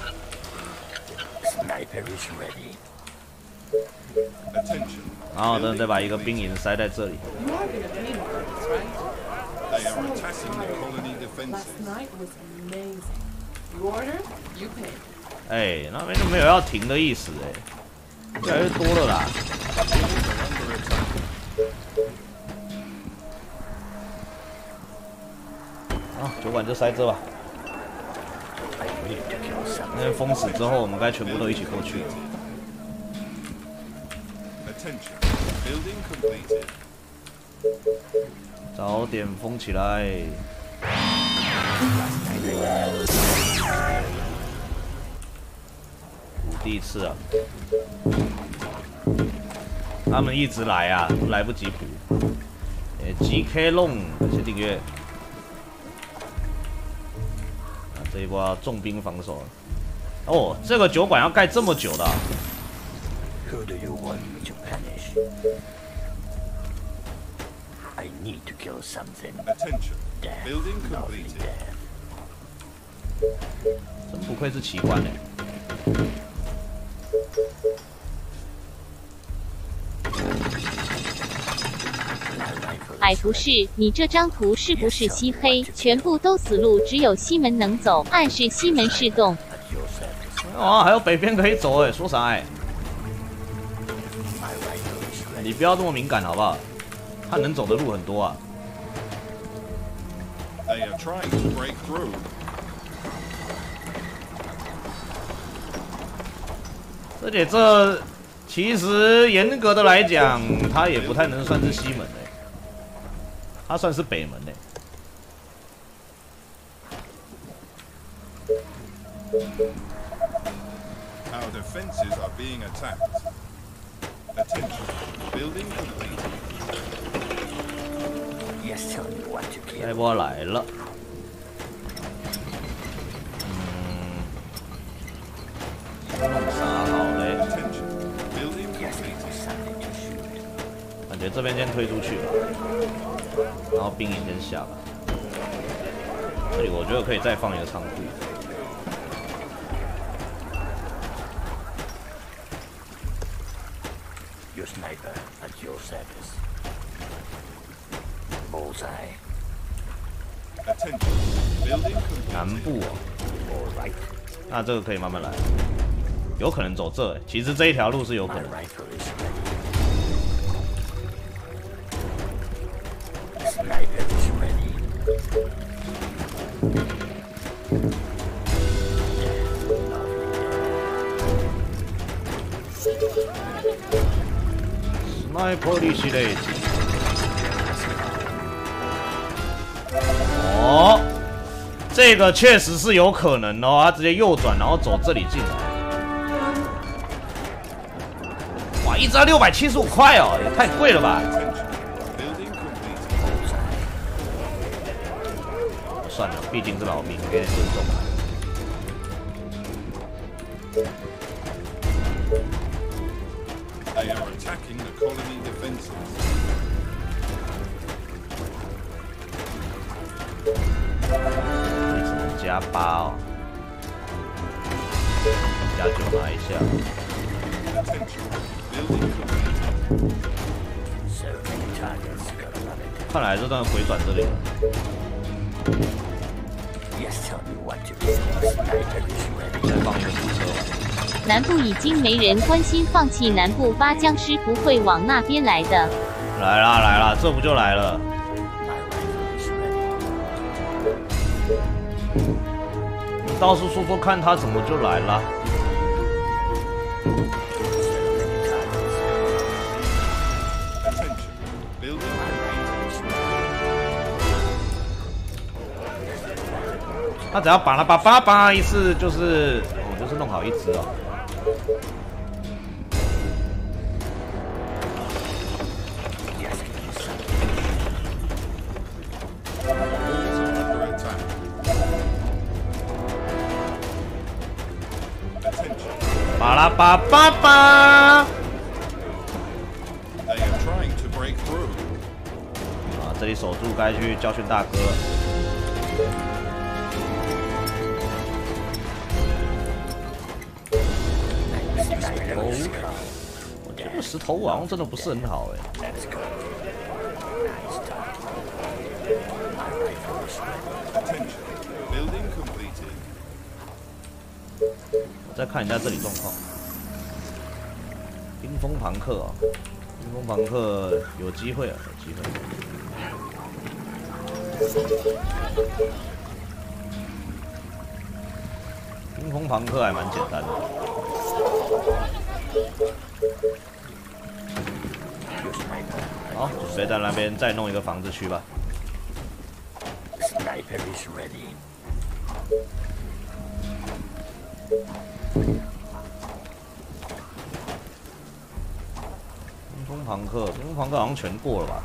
Sniper is ready. Attention. 然后呢，再把一个兵营塞在这里。 You are gonna pay me for this, right? They are attacking the colony Last defenses. night was amazing. You order, you pay. 哎，那边就没有要停的意思哎，越来越多了啦。 啊，酒馆就塞这吧。 I need to kill 那 something. 边封死之后，我们该全部都一起过去了。 Attention. Building completed. 早点封起来。第一次啊，他们一直来啊，都来不及补。GK Long， 感谢订阅。啊，这一波要重兵防守了。哦，这个酒馆要盖这么久的啊、 Who do you want me to punish? I need to kill something. Attention. Death. Building Lovely completed. death. 真不愧是奇观哎。 矮不是，你这张图是不是漆黑？全部都死路，只有西门能走，暗示西门是洞。 At your service. 啊，还有北边可以走哎，说啥哎？ My rifle is ready. 你不要这么敏感好不好？他能走的路很多啊。 They are trying to break through. 而且这其实严格的来讲，它也不太能算是西门哎，它算是北门哎。 Our defenses are being attacked. Attention. Building completed. Yes, tell me what to 下一 kill. 波来了。弄啥好嘞？ Attention. Building Just give completed. me something to shoot. 感觉这边先推出去吧，然后兵营先下吧。这里我觉得可以再放一个仓库。 Your sniper at your service. Bullseye. Attention. Building completed. 南部哦， All right. 那这个可以慢慢来，有可能走这欸，其实这一条路是有可 My 能。 rifle is ready. Sniper is ready. Lovely death. Sniper 利息类。哦，这个确实是有可能哦，他直接右转，然后走这里进来。哇，一只要675块哦，也太贵了吧！算了，毕竟是老兵，给点尊重吧。 They are attacking the colony defenses. 你只能加8哦，加9拿一下。看来这段回转这里了。再放一个土车吧。 南部已经没人关心，放弃南部吧，僵尸不会往那边来的。 来啦来啦，这不就来了？你倒是说说看，他怎么就来了？他只要把它叭一次，就是就是弄好一只哦。 巴拉巴巴巴！啊，这里守住，该去教训大哥了。我觉得石头好像真的不是很好哎。再看一下这里状况。冰封朋克啊，冰封朋克有机会啊，有机会。冰封朋克还蛮简单的。好，准备在那边再弄一个房子区吧。 冰封朋克，冰封朋克好像全过了吧？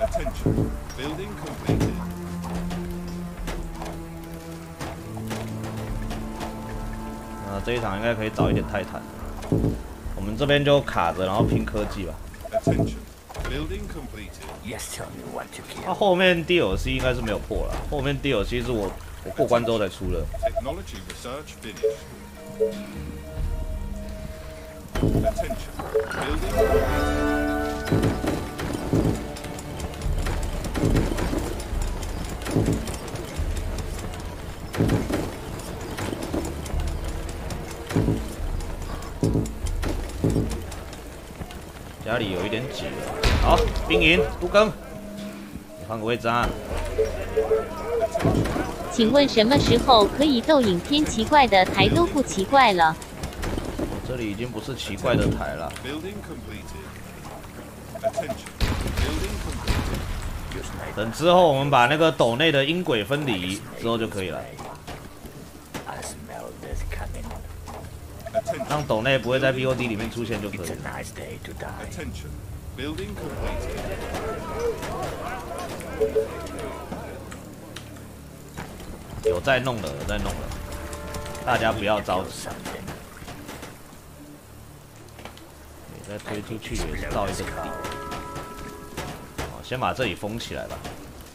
那这一场应该可以早一点泰坦。我们这边就卡着，然后拼科技吧。那后面 DLC 应该是没有破了，后面 DLC 是我过关之后才出的。 家里有一点挤了，好，兵营都更，你换个位置啊。 请问什么时候可以斗影片？奇怪的台都不奇怪了。 这里已经不是奇怪的台了。等之后我们把那个斗内的音轨分离之后就可以了。 让斗内不会在 VOD 里面出现就可以了。有在弄了，有在弄了，大家不要着急。你再推出去也是造一个底。好，先把这里封起来吧。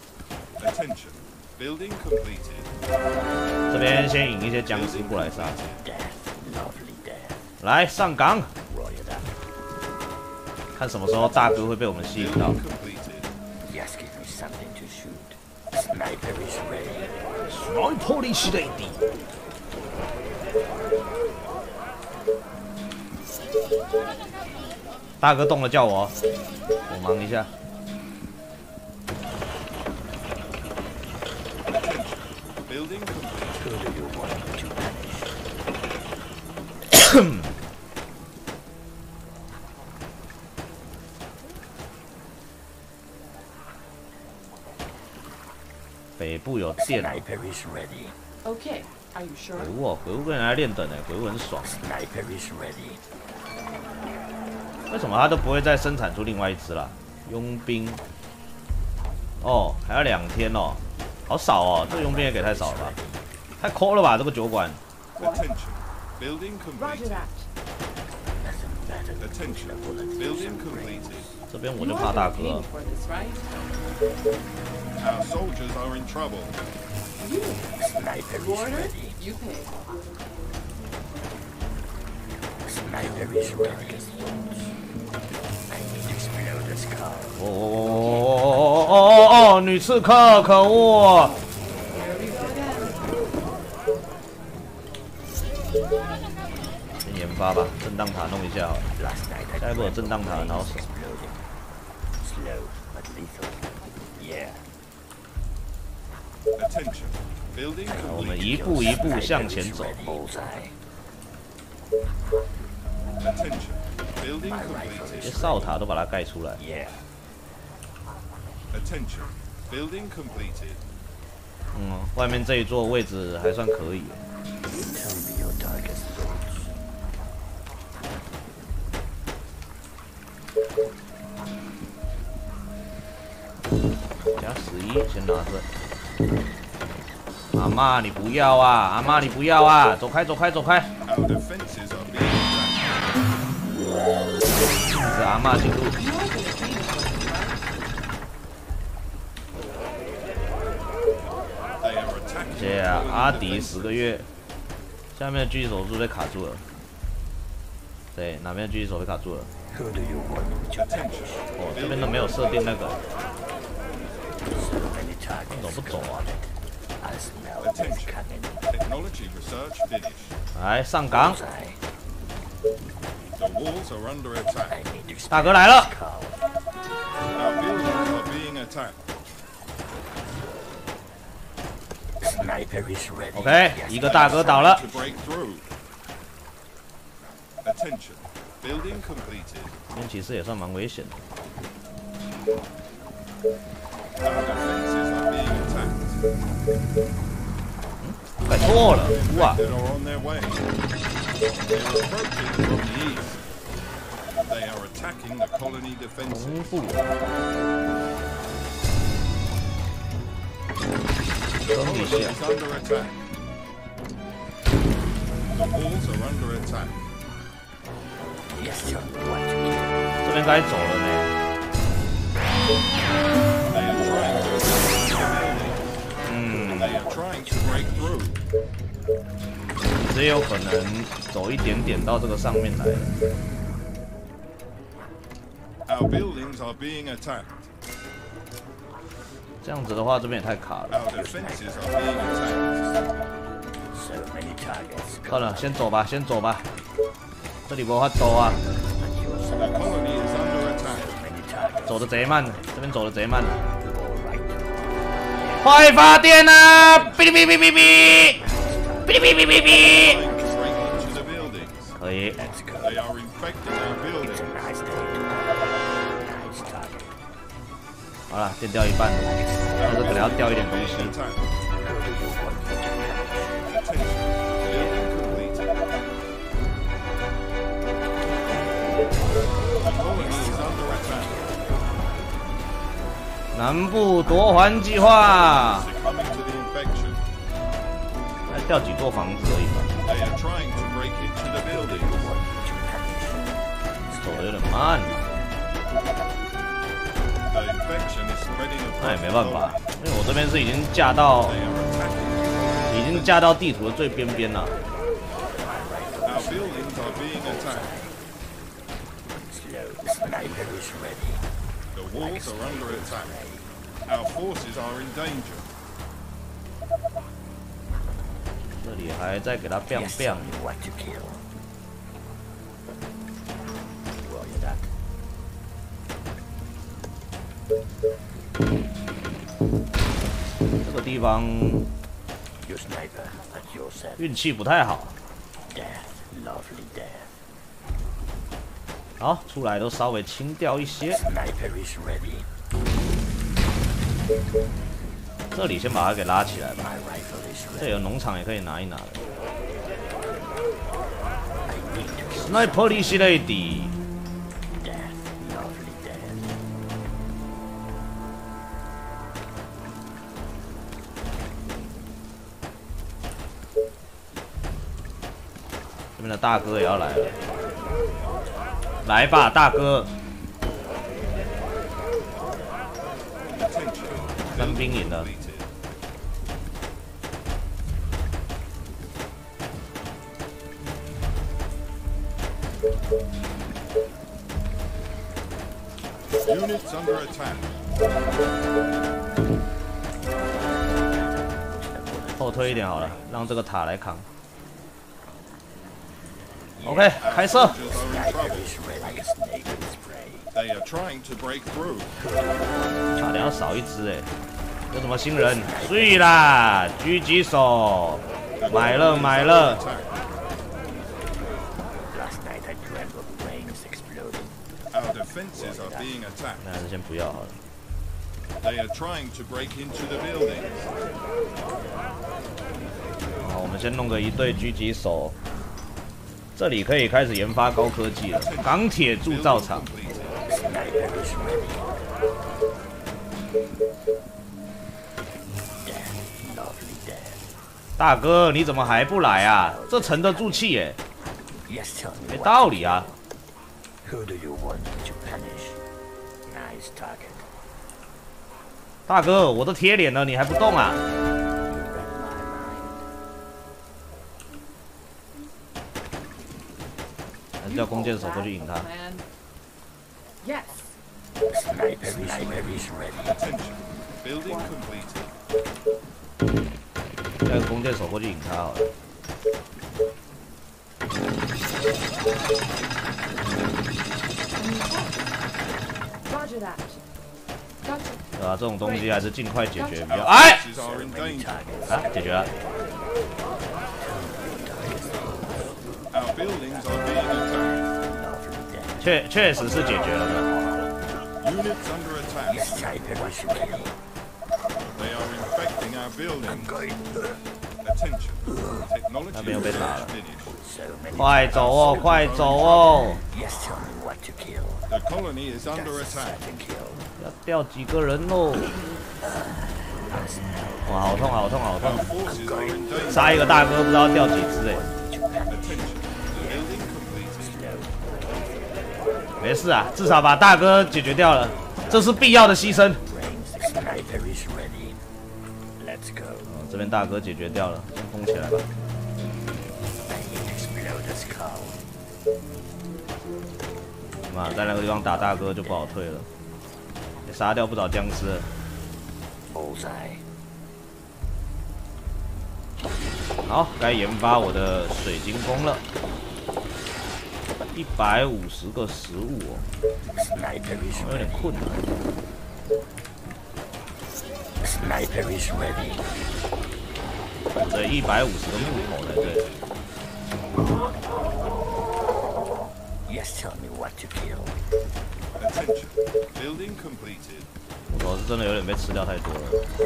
这边先引一些僵尸过来杀。 来上岗，看什么时候大哥会被我们吸引到。Sniper 利息类的。大哥动了叫我，我忙一下。 北部有电。 Sniper is ready. Okay, are you sure? 鬼屋哦，鬼屋跟人来练等哎，鬼屋很爽。 Sniper is ready. 为什么他都不会再生产出另外一只啦？佣兵。哦，还要2天哦，好少哦，这个佣兵也给太少了吧？太抠了吧，这个酒馆。 Attention. Building Roger completed. that. Attention. Building completed. 这边我 You 就 are 怕大 gonna 哥 pay 了 me。for this, right? Our soldiers are in trouble. You, Sniper is Warner, ready. you pay. Sniper is ready. I need to explode this car. 哦，女刺客，可恶！ Here we go again. 先研发吧，震荡塔弄一下好了。 Last night I 下一步有震荡塔很好手。 exploding. Slow but lethal. Yeah. Attention. Building 我们 completed. 一步一步向前走。 Bullseye. Attention. Building 这些 completed. 哨塔都把它盖出来。 Yeah. Attention. Building completed. 外面这一座位置还算可以。 Tell me your target's thoughts. 加11，先拿着。阿妈，你不要啊！阿妈，你不要啊！走开，走开，走开！ Our defenses are being attacked. 禁止阿妈进入。 They are attacking. 谢谢啊，阿迪10个月。下面的狙击手是不是被卡住了？对，哪边的狙击手被卡住了？ Who do you want to Attention. 哦，这边都没有设定那个， So many 你 targets. 怎么不走啊？ I smell this Attention. cannon. Technology research finished. 来上岗， Bullseye. The walls are under attack. I need to 大哥来了。 car. Our buildings are being attacked. Sniper is ready. OK， 一个大哥倒了。 To break through. Attention. Building completed. 这边其实也算蛮危险的。 Our defenses are being attacked. 盖错了，哇！ They are on their way. They are approaching from the east. They are attacking the colony 同 defenses. 步。登一 Colony 下， is under attack. The walls are under attack. Yes, sir. What to kill? 这边该走了呢。 They are trying to attack the building. They are trying to break through. 只有可能走一点点到这个上面来了。 Our buildings are being attacked. 这样子的话，这边也太卡了。 Our defenses are being attacked. So many targets. 算了，先走吧，先走吧。这里不法走啊， At your The side. colony is under attack. Many targets. 走的贼慢，这边走的贼慢。 All right. 快发电啊！哔哩哔哩哔哩哔哩，哔哩哔哩哔哩哔哩。 Trying to break into the buildings. 可以， Let's go. They are infecting our buildings. Nice day. Nice target. 好了，电掉一半了，但是可能要掉一点东 Being 西。 attacked. Who do you want me to catch? Attention. Building completed. The colony is under attack. 南部夺环计划， Succumbing to the infection. 还掉几座房子而已吧， They are trying to break into the buildings. 走的有点慢。 The infection is spreading 那也 across 没 the 办法 colony. 因为我这边是已经架到 They are attacking. 已经架到地图的最边边了。 Our buildings are being attacked. Slow. The sniper is ready. The walls are under attack. Our forces are in danger. 这里还在给他 biang Yes, biang tell。me what to kill. Roger that. 这个地方 Your sniper at your side. 运气不太好。 Death. Lovely death. 好，出来都稍微清掉一些。 Sniper is ready. 这里先把它给拉起来吧。 My rifle is 这 ready. 有农场也可以拿一拿的。 I need to kill Sniper 利息类的， death, lovely death. 这边的大哥也要来了，来吧，大哥！ Attention. 单兵赢了， Completed. Units under attack. 后退一点好了，让这个塔来扛。OK， 开射！ Soldiers are in trouble. Is ready like a snake in its prey. They are trying to break through. 差点要少一只哎，有什么新人？睡啦，狙击手，买了买了。 Attack. Last night I dreamt of planes exploding. Our defenses are being attacked. 那还是先不要好了。 They are trying to break into the buildings. 好，我们先弄个一队狙击手，这里可以开始研发高科技了。钢铁铸造 Building 厂， completed. Sniper is ready. Death, lovely death. 大哥你怎么还不来啊？这沉得住气耶， Yes, tell me 没 what. 道理啊！ Who do you want me to punish? Nice target. 大哥，我都贴脸了，你还不动啊？ You read my mind. 还是叫弓箭手过去引他。 Man. Yes. Sniper is ready. Attention. Building completed. 叫个弓箭手过去引他好了。 Roger that. Gotcha. 对吧？这种东西还是尽快解决比较。哎， Forces are in danger. 啊，解决了。 Our buildings are being attacked. 确实是解决了的。 Units under attack. Sniper is ready. They are infecting our buildings. Going Attention. Technology 那边又被打了 research finished. so many. 快走哦，快走哦！ Yes, tell me what to kill. The colony is under Just a attack. certain kill. 要掉几个人喽？哇，好痛，好痛，好 Our 痛！ forces are in danger. 杀一个大哥不知道掉几只哎。 Attention. Building completed. 没事啊，至少把大哥解决掉了，这是必要的牺牲。 Brains. Sniper is ready. Let's go. 这边大哥解决掉了，先封起来吧。 I need to explode the skull. 妈，在那个地方打大哥就不好退了，也杀掉不少僵尸了。 Bullseye. 好，该研发我的水晶弓了。150个食物哦， Sniper is 有点 ready. 困难。 Sniper is ready. 对，150个木头才对。 Yes, tell me what to kill. Attention. Building completed. 木头是真的有点被吃掉太多了。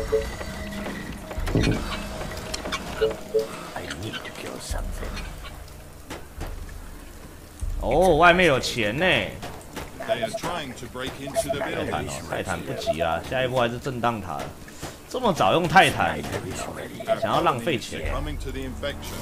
I need to kill something. 哦，外面有钱呢。 They are trying to break into the 泰坦 buildings. 哦，泰坦不急啊，下一步还是震荡塔。这么早用泰坦， Sniper is ready. Our 想要浪 colony 费 is 钱。 succumbing to the infection.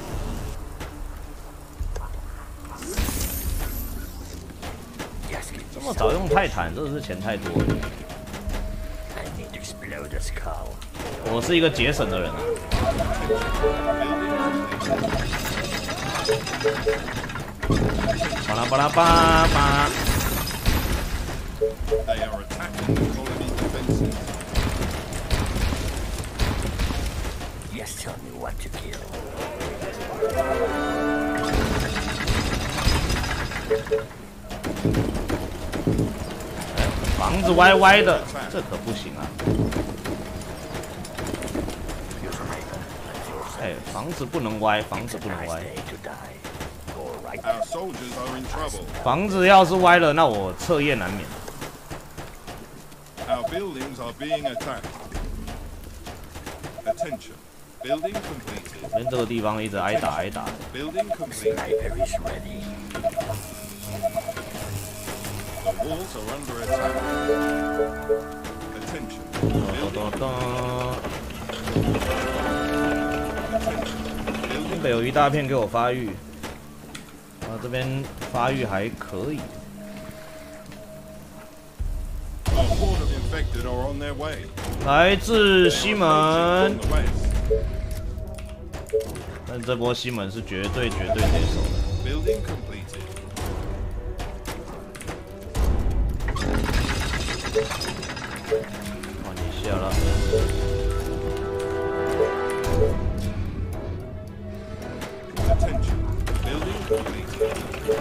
这么早用泰坦，真的是钱太多了。 I need to explode the skull. 我是一个节省的人啊。 巴拉巴拉巴巴。 They are attacking the colony defenses. Yes, tell me what to kill. 房子歪歪的，这可不行啊！哎，房子不能歪，房子不能 Nice 歪。 day to die. All right. Our soldiers are in trouble. 房子要是歪了，那我彻夜难眠。 Our buildings are being attacked. Attention. Building completed. 连这个地方一直挨打。 Building completed. Sniper is ready. The walls are under attack. Attention. Building 北有一大片给我发育，这边发育还可以。 A horde of infected are on their way. 来自西门 On，the west. 但这波西门是绝对得手的。 Building completed. 换一下了。 Attention. Building completed.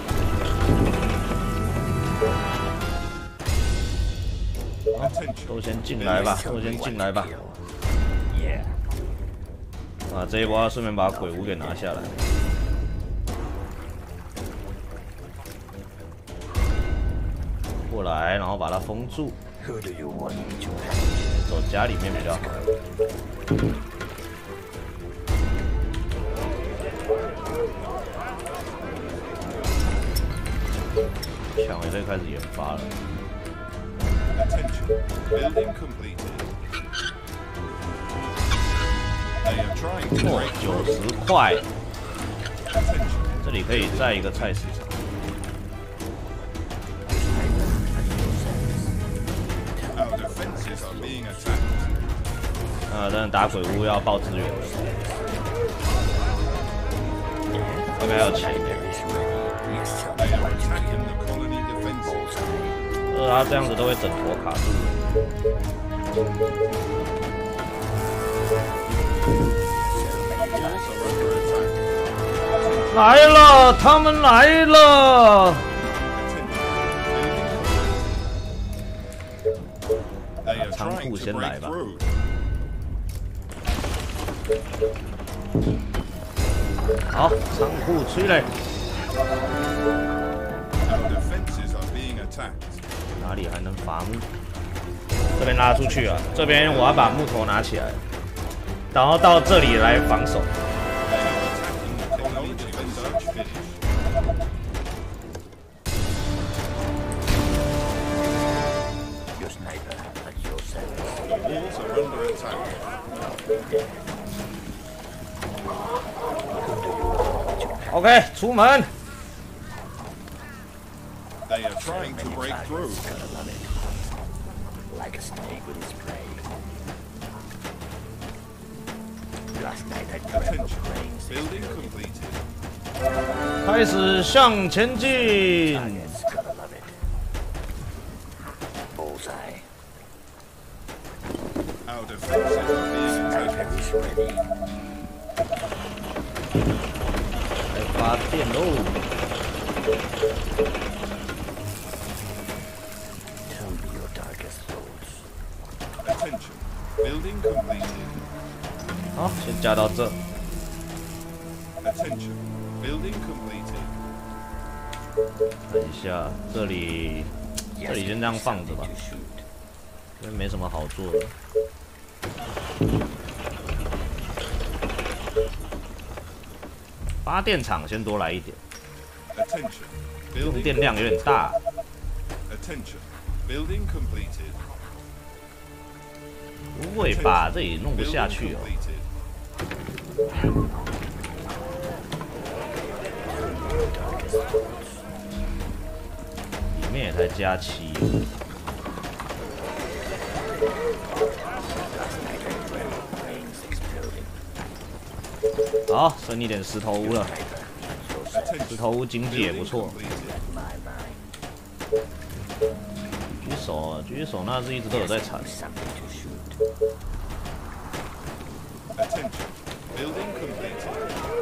都先进来吧，都先进来吧。 Yeah. 啊，这一波要顺便把鬼屋给拿下来。过来，然后把它封住。 Who do you want me to help? 走家里面比较好。抢也可以开始研发了。 Attention. Building completed. They are trying to 哦 break through. ，90块， Attention. 这里可以再一个菜市场。 Our defenses are being attacked. 但是打鬼屋要报资源了，大概要钱。 Sniper is ready. Yes, tell They me are what to attacking do. the colony defenses. Bullseye. 他这样子都会整坨卡住。 Walls are under attack. 来了，他们来了！ They are 仓 trying 库 to 先来 break 吧。 through. 好，仓库吹嘞， Our defenses are being attacked. 哪里还能伐木？这边拉出去啊！这边我要把木头拿起来，然后到这里来防守。 They are attacking the colony defense finish. Your sniper at your service. The walls are under attack. OK， 出门。 They are trying to break through. Gotta love it. Like a snake with its prey. Last night I dreamt of Attention. brains Building exploding. completed. 开始向前进。 Targets, gotta love it. Bullseye. Our defenses are being attacked. Sniper is ready. 来发电喽！ Tell me your darkest thoughts. Attention. Building completed. 好，先加到这。 Attention. Building completed. 等一下，这里先这样放着吧， To shoot. 因为没什么好做的。发电厂先多来一点， Attention. 用 Building 电量有点大。 Attention. Building completed. 不会吧？这里弄不 Building 下去哦。 completed. 里面也才加7。 Brains exploding. 好，剩一点石头屋了。 Attention. 石头屋经济也不 Building 错。 completed. My mind. 狙击手那是一直都有在产。 Something to shoot. Attention. Building completed.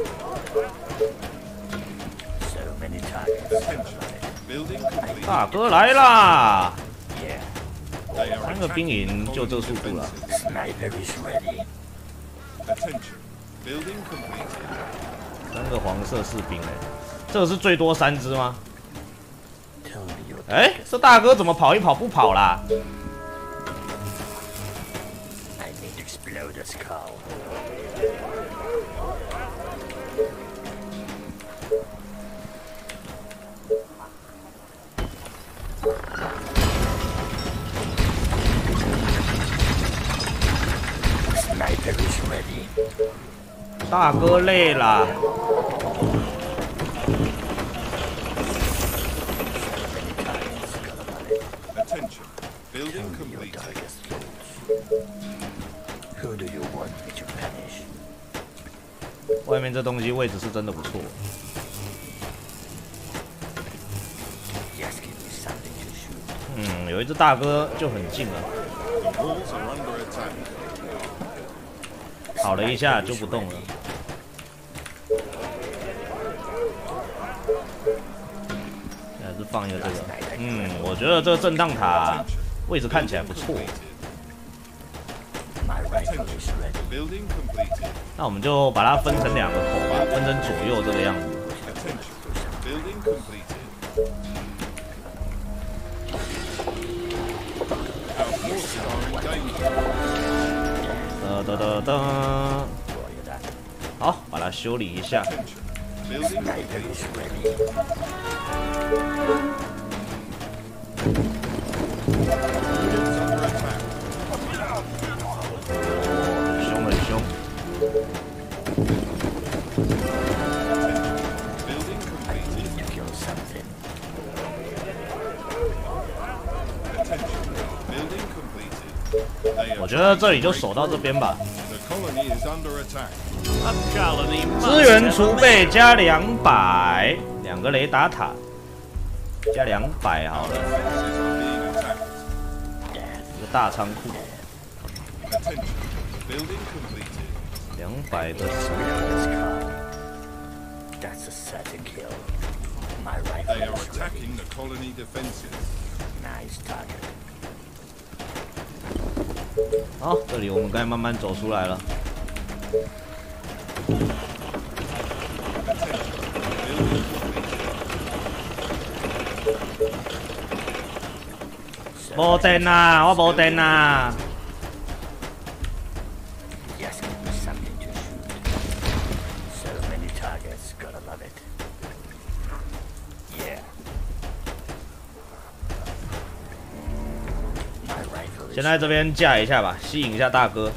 So many targets. Attention. Building completed. 大哥来啦！ Yeah. They are 3个兵 attacking 营 the 就这 colony 速度了。 defenses. Sniper is ready. Attention. Building completed. 3个黄色士兵哎，这个是最多3只吗？ Tell me your 哎， darkest. 这大哥怎么跑一跑不跑啦？ I need explode a skull. Sniper is ready. 大哥累啦。 Attention. Building completed. Who do you want me to punish? 外面这东西位置是真的不错。 Just give me something to shoot. 有一只大哥就很近了， The walls are under attack. 跑了一下就不动了。还是放一个这个。我觉得这个震荡塔位置看起来不错。 My rifle is ready. Building completed. 那我们就把它分成2个口吧，分成左右这个样子。 Attention. Building completed. Our forces are in danger. 噔。好，把它修理一下。 Attention. Building Sniper completed. is ready. Units under attack. 很凶很凶。 Building completed. To kill something. Attention. Building completed. They 我 are 觉得这里就守到这边吧。 The colony is under attack. 资源储备加200，2个雷达塔加200好了。 Defenses are being attacked. 一个大仓库， Attention. Building completed. 200个 Explode a skull. That's a certain kill. My rifle They are is ready. attacking the colony defenses. Nice target. 好，这里我们该慢慢走出来了。 无电啊，我无电啊！ Just give me something to shoot. So many targets, gotta love it. Yeah. My rifle is 先在这边架一下吧，吸引一下大哥。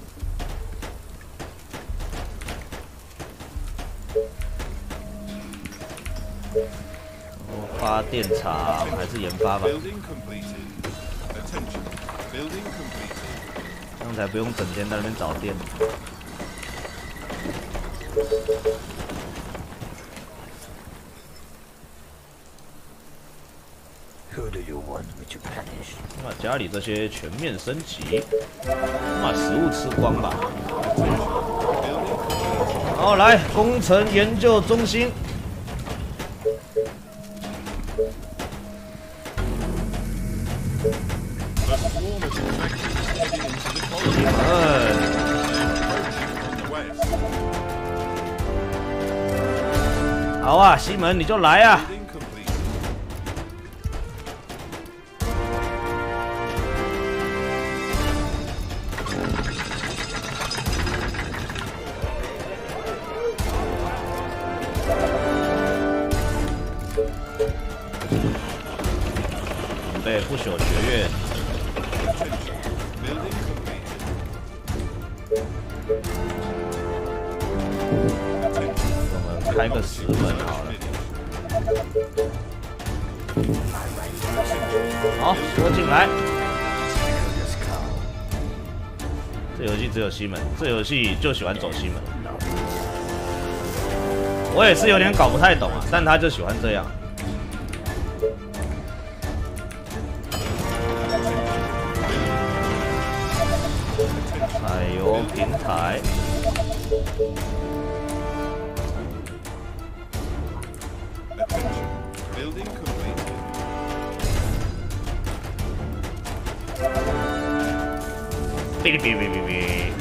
发电厂还是研发吧， Building completed. Attention. Building completed. 这样才不用整天在那边找电。 Who do you want me to punish? 那家里这些全面升级，把食物吃光吧。好，来工程研究中心。 A swarm of infected is heading into the colony. 嗯， They are approaching from the west. 好啊，西门你就来啊！ Building completed. 准备不朽学院。 Building completed. Attention. 我们开个10门好了。好，说进来。这游戏只有西门，这游戏就喜欢走西门。我也是有点搞不太懂啊，但他就喜欢这样。采油平台。 Attention. Building completed. 哔哩哔哩哔哩哔哩。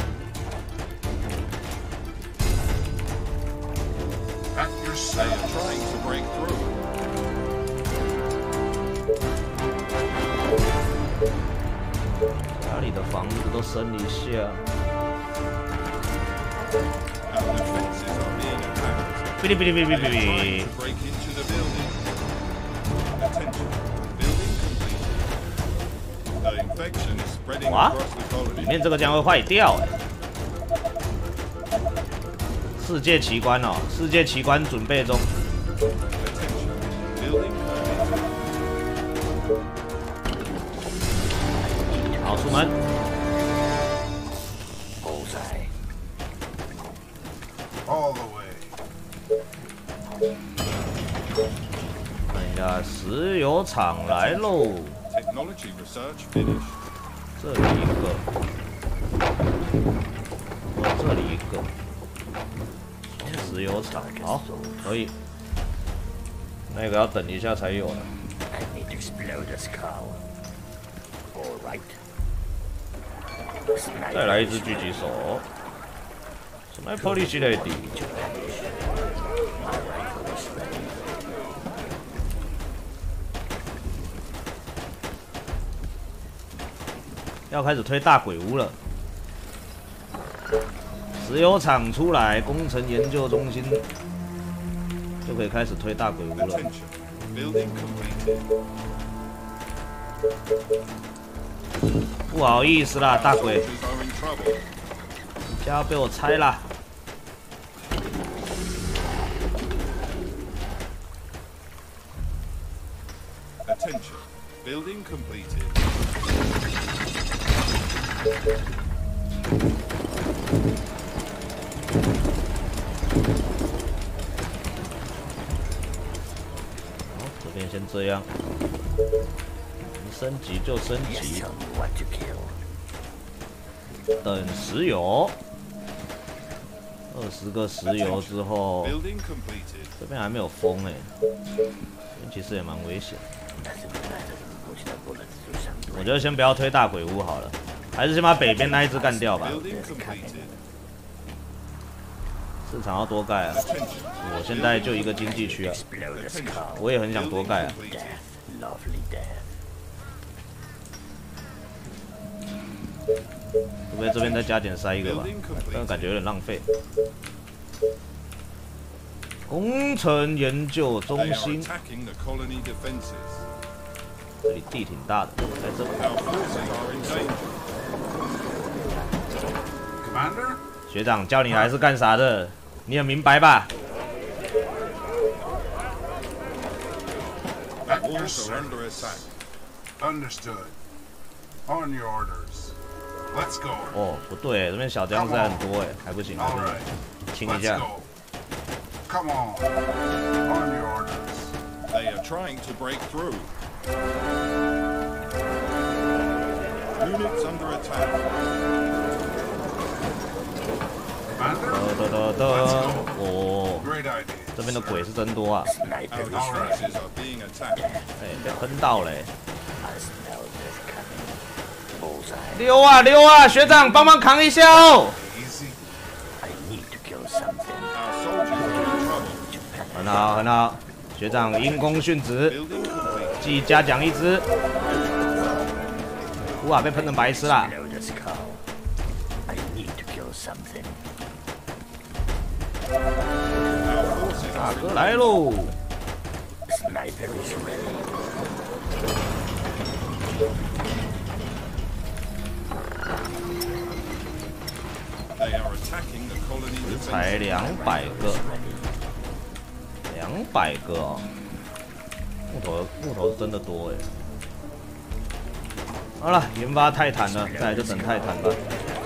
At your They are service. trying to break through. 啊， 家里的房子都升一下。哔哩哔哩哔哩哔哩。哇，里面这个将会坏掉哎！世界奇观哦，世界奇观准备中。好，出门。 All the way. 看一下，石油厂来喽。 Technology research finished. 这里一个，这里一个，双石油厂，好，可以。那个要等一下才有呢。再来一只狙击手。Sniper 力系列的。 要开始推大鬼屋了，石油厂出来，工程研究中心就可以开始推大鬼屋了。不好意思啦，大鬼，家被我拆啦。 Attention, building completed. 好，这边先这样，升级就升级，等石油，20个石油之后，这边还没有风哎，其实也蛮危险。我觉得先不要推大鬼屋好了。 还是先把北边那一只干掉吧。市场要多盖啊！我现在就一个经济区啊，我也很想多盖啊。会不会这边再加减塞一个吧？但感觉有点浪费。工程研究中心，这里地挺大的，在这里。 学长叫你来是干啥的？你很明白吧？ Understood. On your orders. Let's go. 哦，不对，这边小僵尸很多哎，还不行，还不行，清一下。 Come on. On your orders. They are trying to break through. Units under attack. 哦，这边的鬼是真多啊！哎，被喷到嘞！溜啊溜啊，学长帮忙扛一下哦！很好很好，学长因公殉职，记嘉奖一支。哇，被喷成白痴啦！ 大哥来喽！才200个，200个哦！木头是真的多哎。好了，研发泰坦了，再来就等泰坦吧。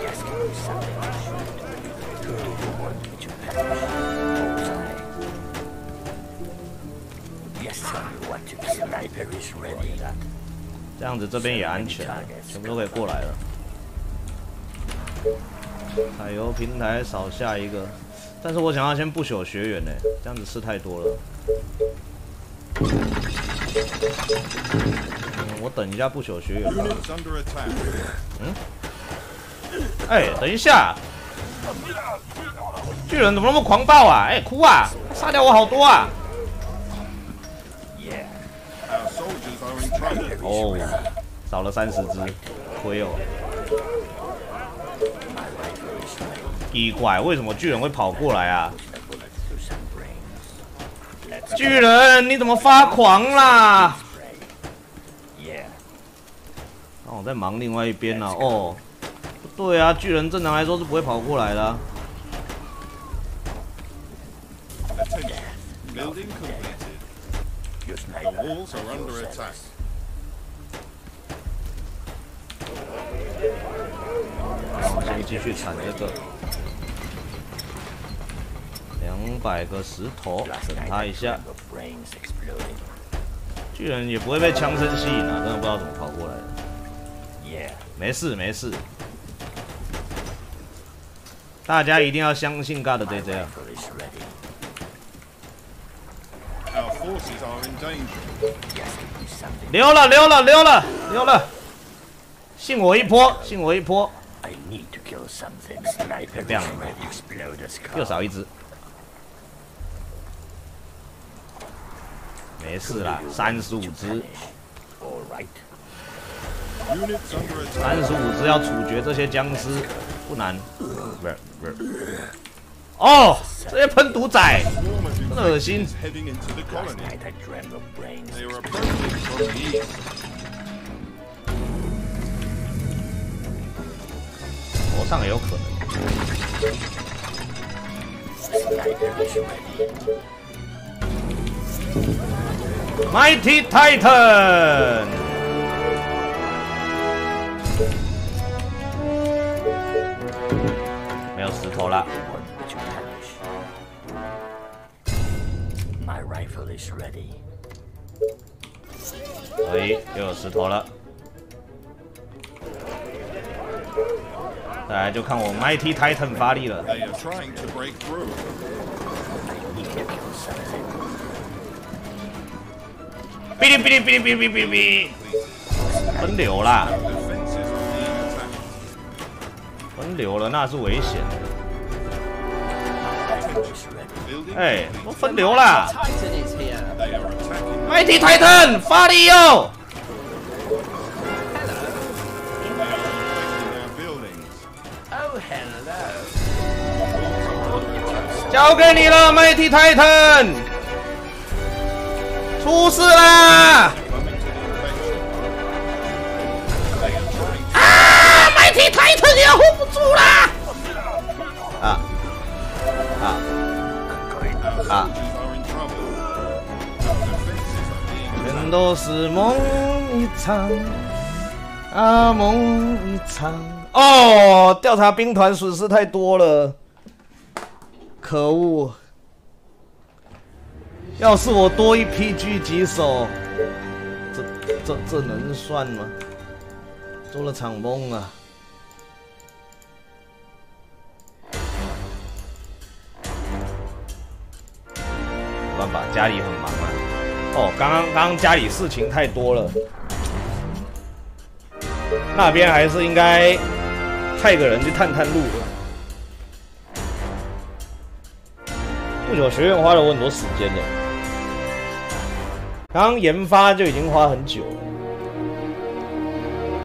这样子这边也安全了，全部都可以过来了。采油平台少下一个，但是我想要先不朽学员呢，这样子事太多了。我等一下不朽学员吧。哎，等一下，巨人怎么那么狂暴啊？哎，哭啊！杀掉我好多啊！ 哦，少了30只，亏哦。 奇怪，为什么巨人会跑过来啊？巨人，你怎么发狂啦？那我在忙另外一边呢、啊。哦，不对啊，巨人正常来说是不会跑过来的、啊。 Building completed. The walls are under attack. 好，先继续铲这个200个石头，等他一下。巨人也不会被枪声吸引啊，真的不知道怎么跑过来的。没事没事，大家一定要相信 God 的 JJ 啊。 Our forces are in danger. 溜了溜了溜了溜了，信我一波，信我一波。这样，又少一只，没事啦，35只。35只要处决这些僵尸不难，不是。哦，这些喷毒仔真的恶心。 头上也有可能。Mighty Titan， 没有石头了。 可以，又有石头了。再来就看我 Mighty Titan 发力了。哔哩哔哩哔哩哔哩哔哩哔哩，分流啦！分流了，那是危险的。哎，都分流啦！ Mighty Titan 发力哟！交给你了 ，Mighty Titan， 出事啦！啊 ，Mighty Titan 也 hold 不住啦！全都是梦一场，啊，梦一场。哦，调查兵团损失太多了，可恶！要是我多一批狙击手，这能算吗？做了场梦啊！没办法，家里很忙啊。哦，刚刚家里事情太多了，那边还是应该派个人去探探路的。不久学院花了我很多时间的，刚刚研发就已经花很久了。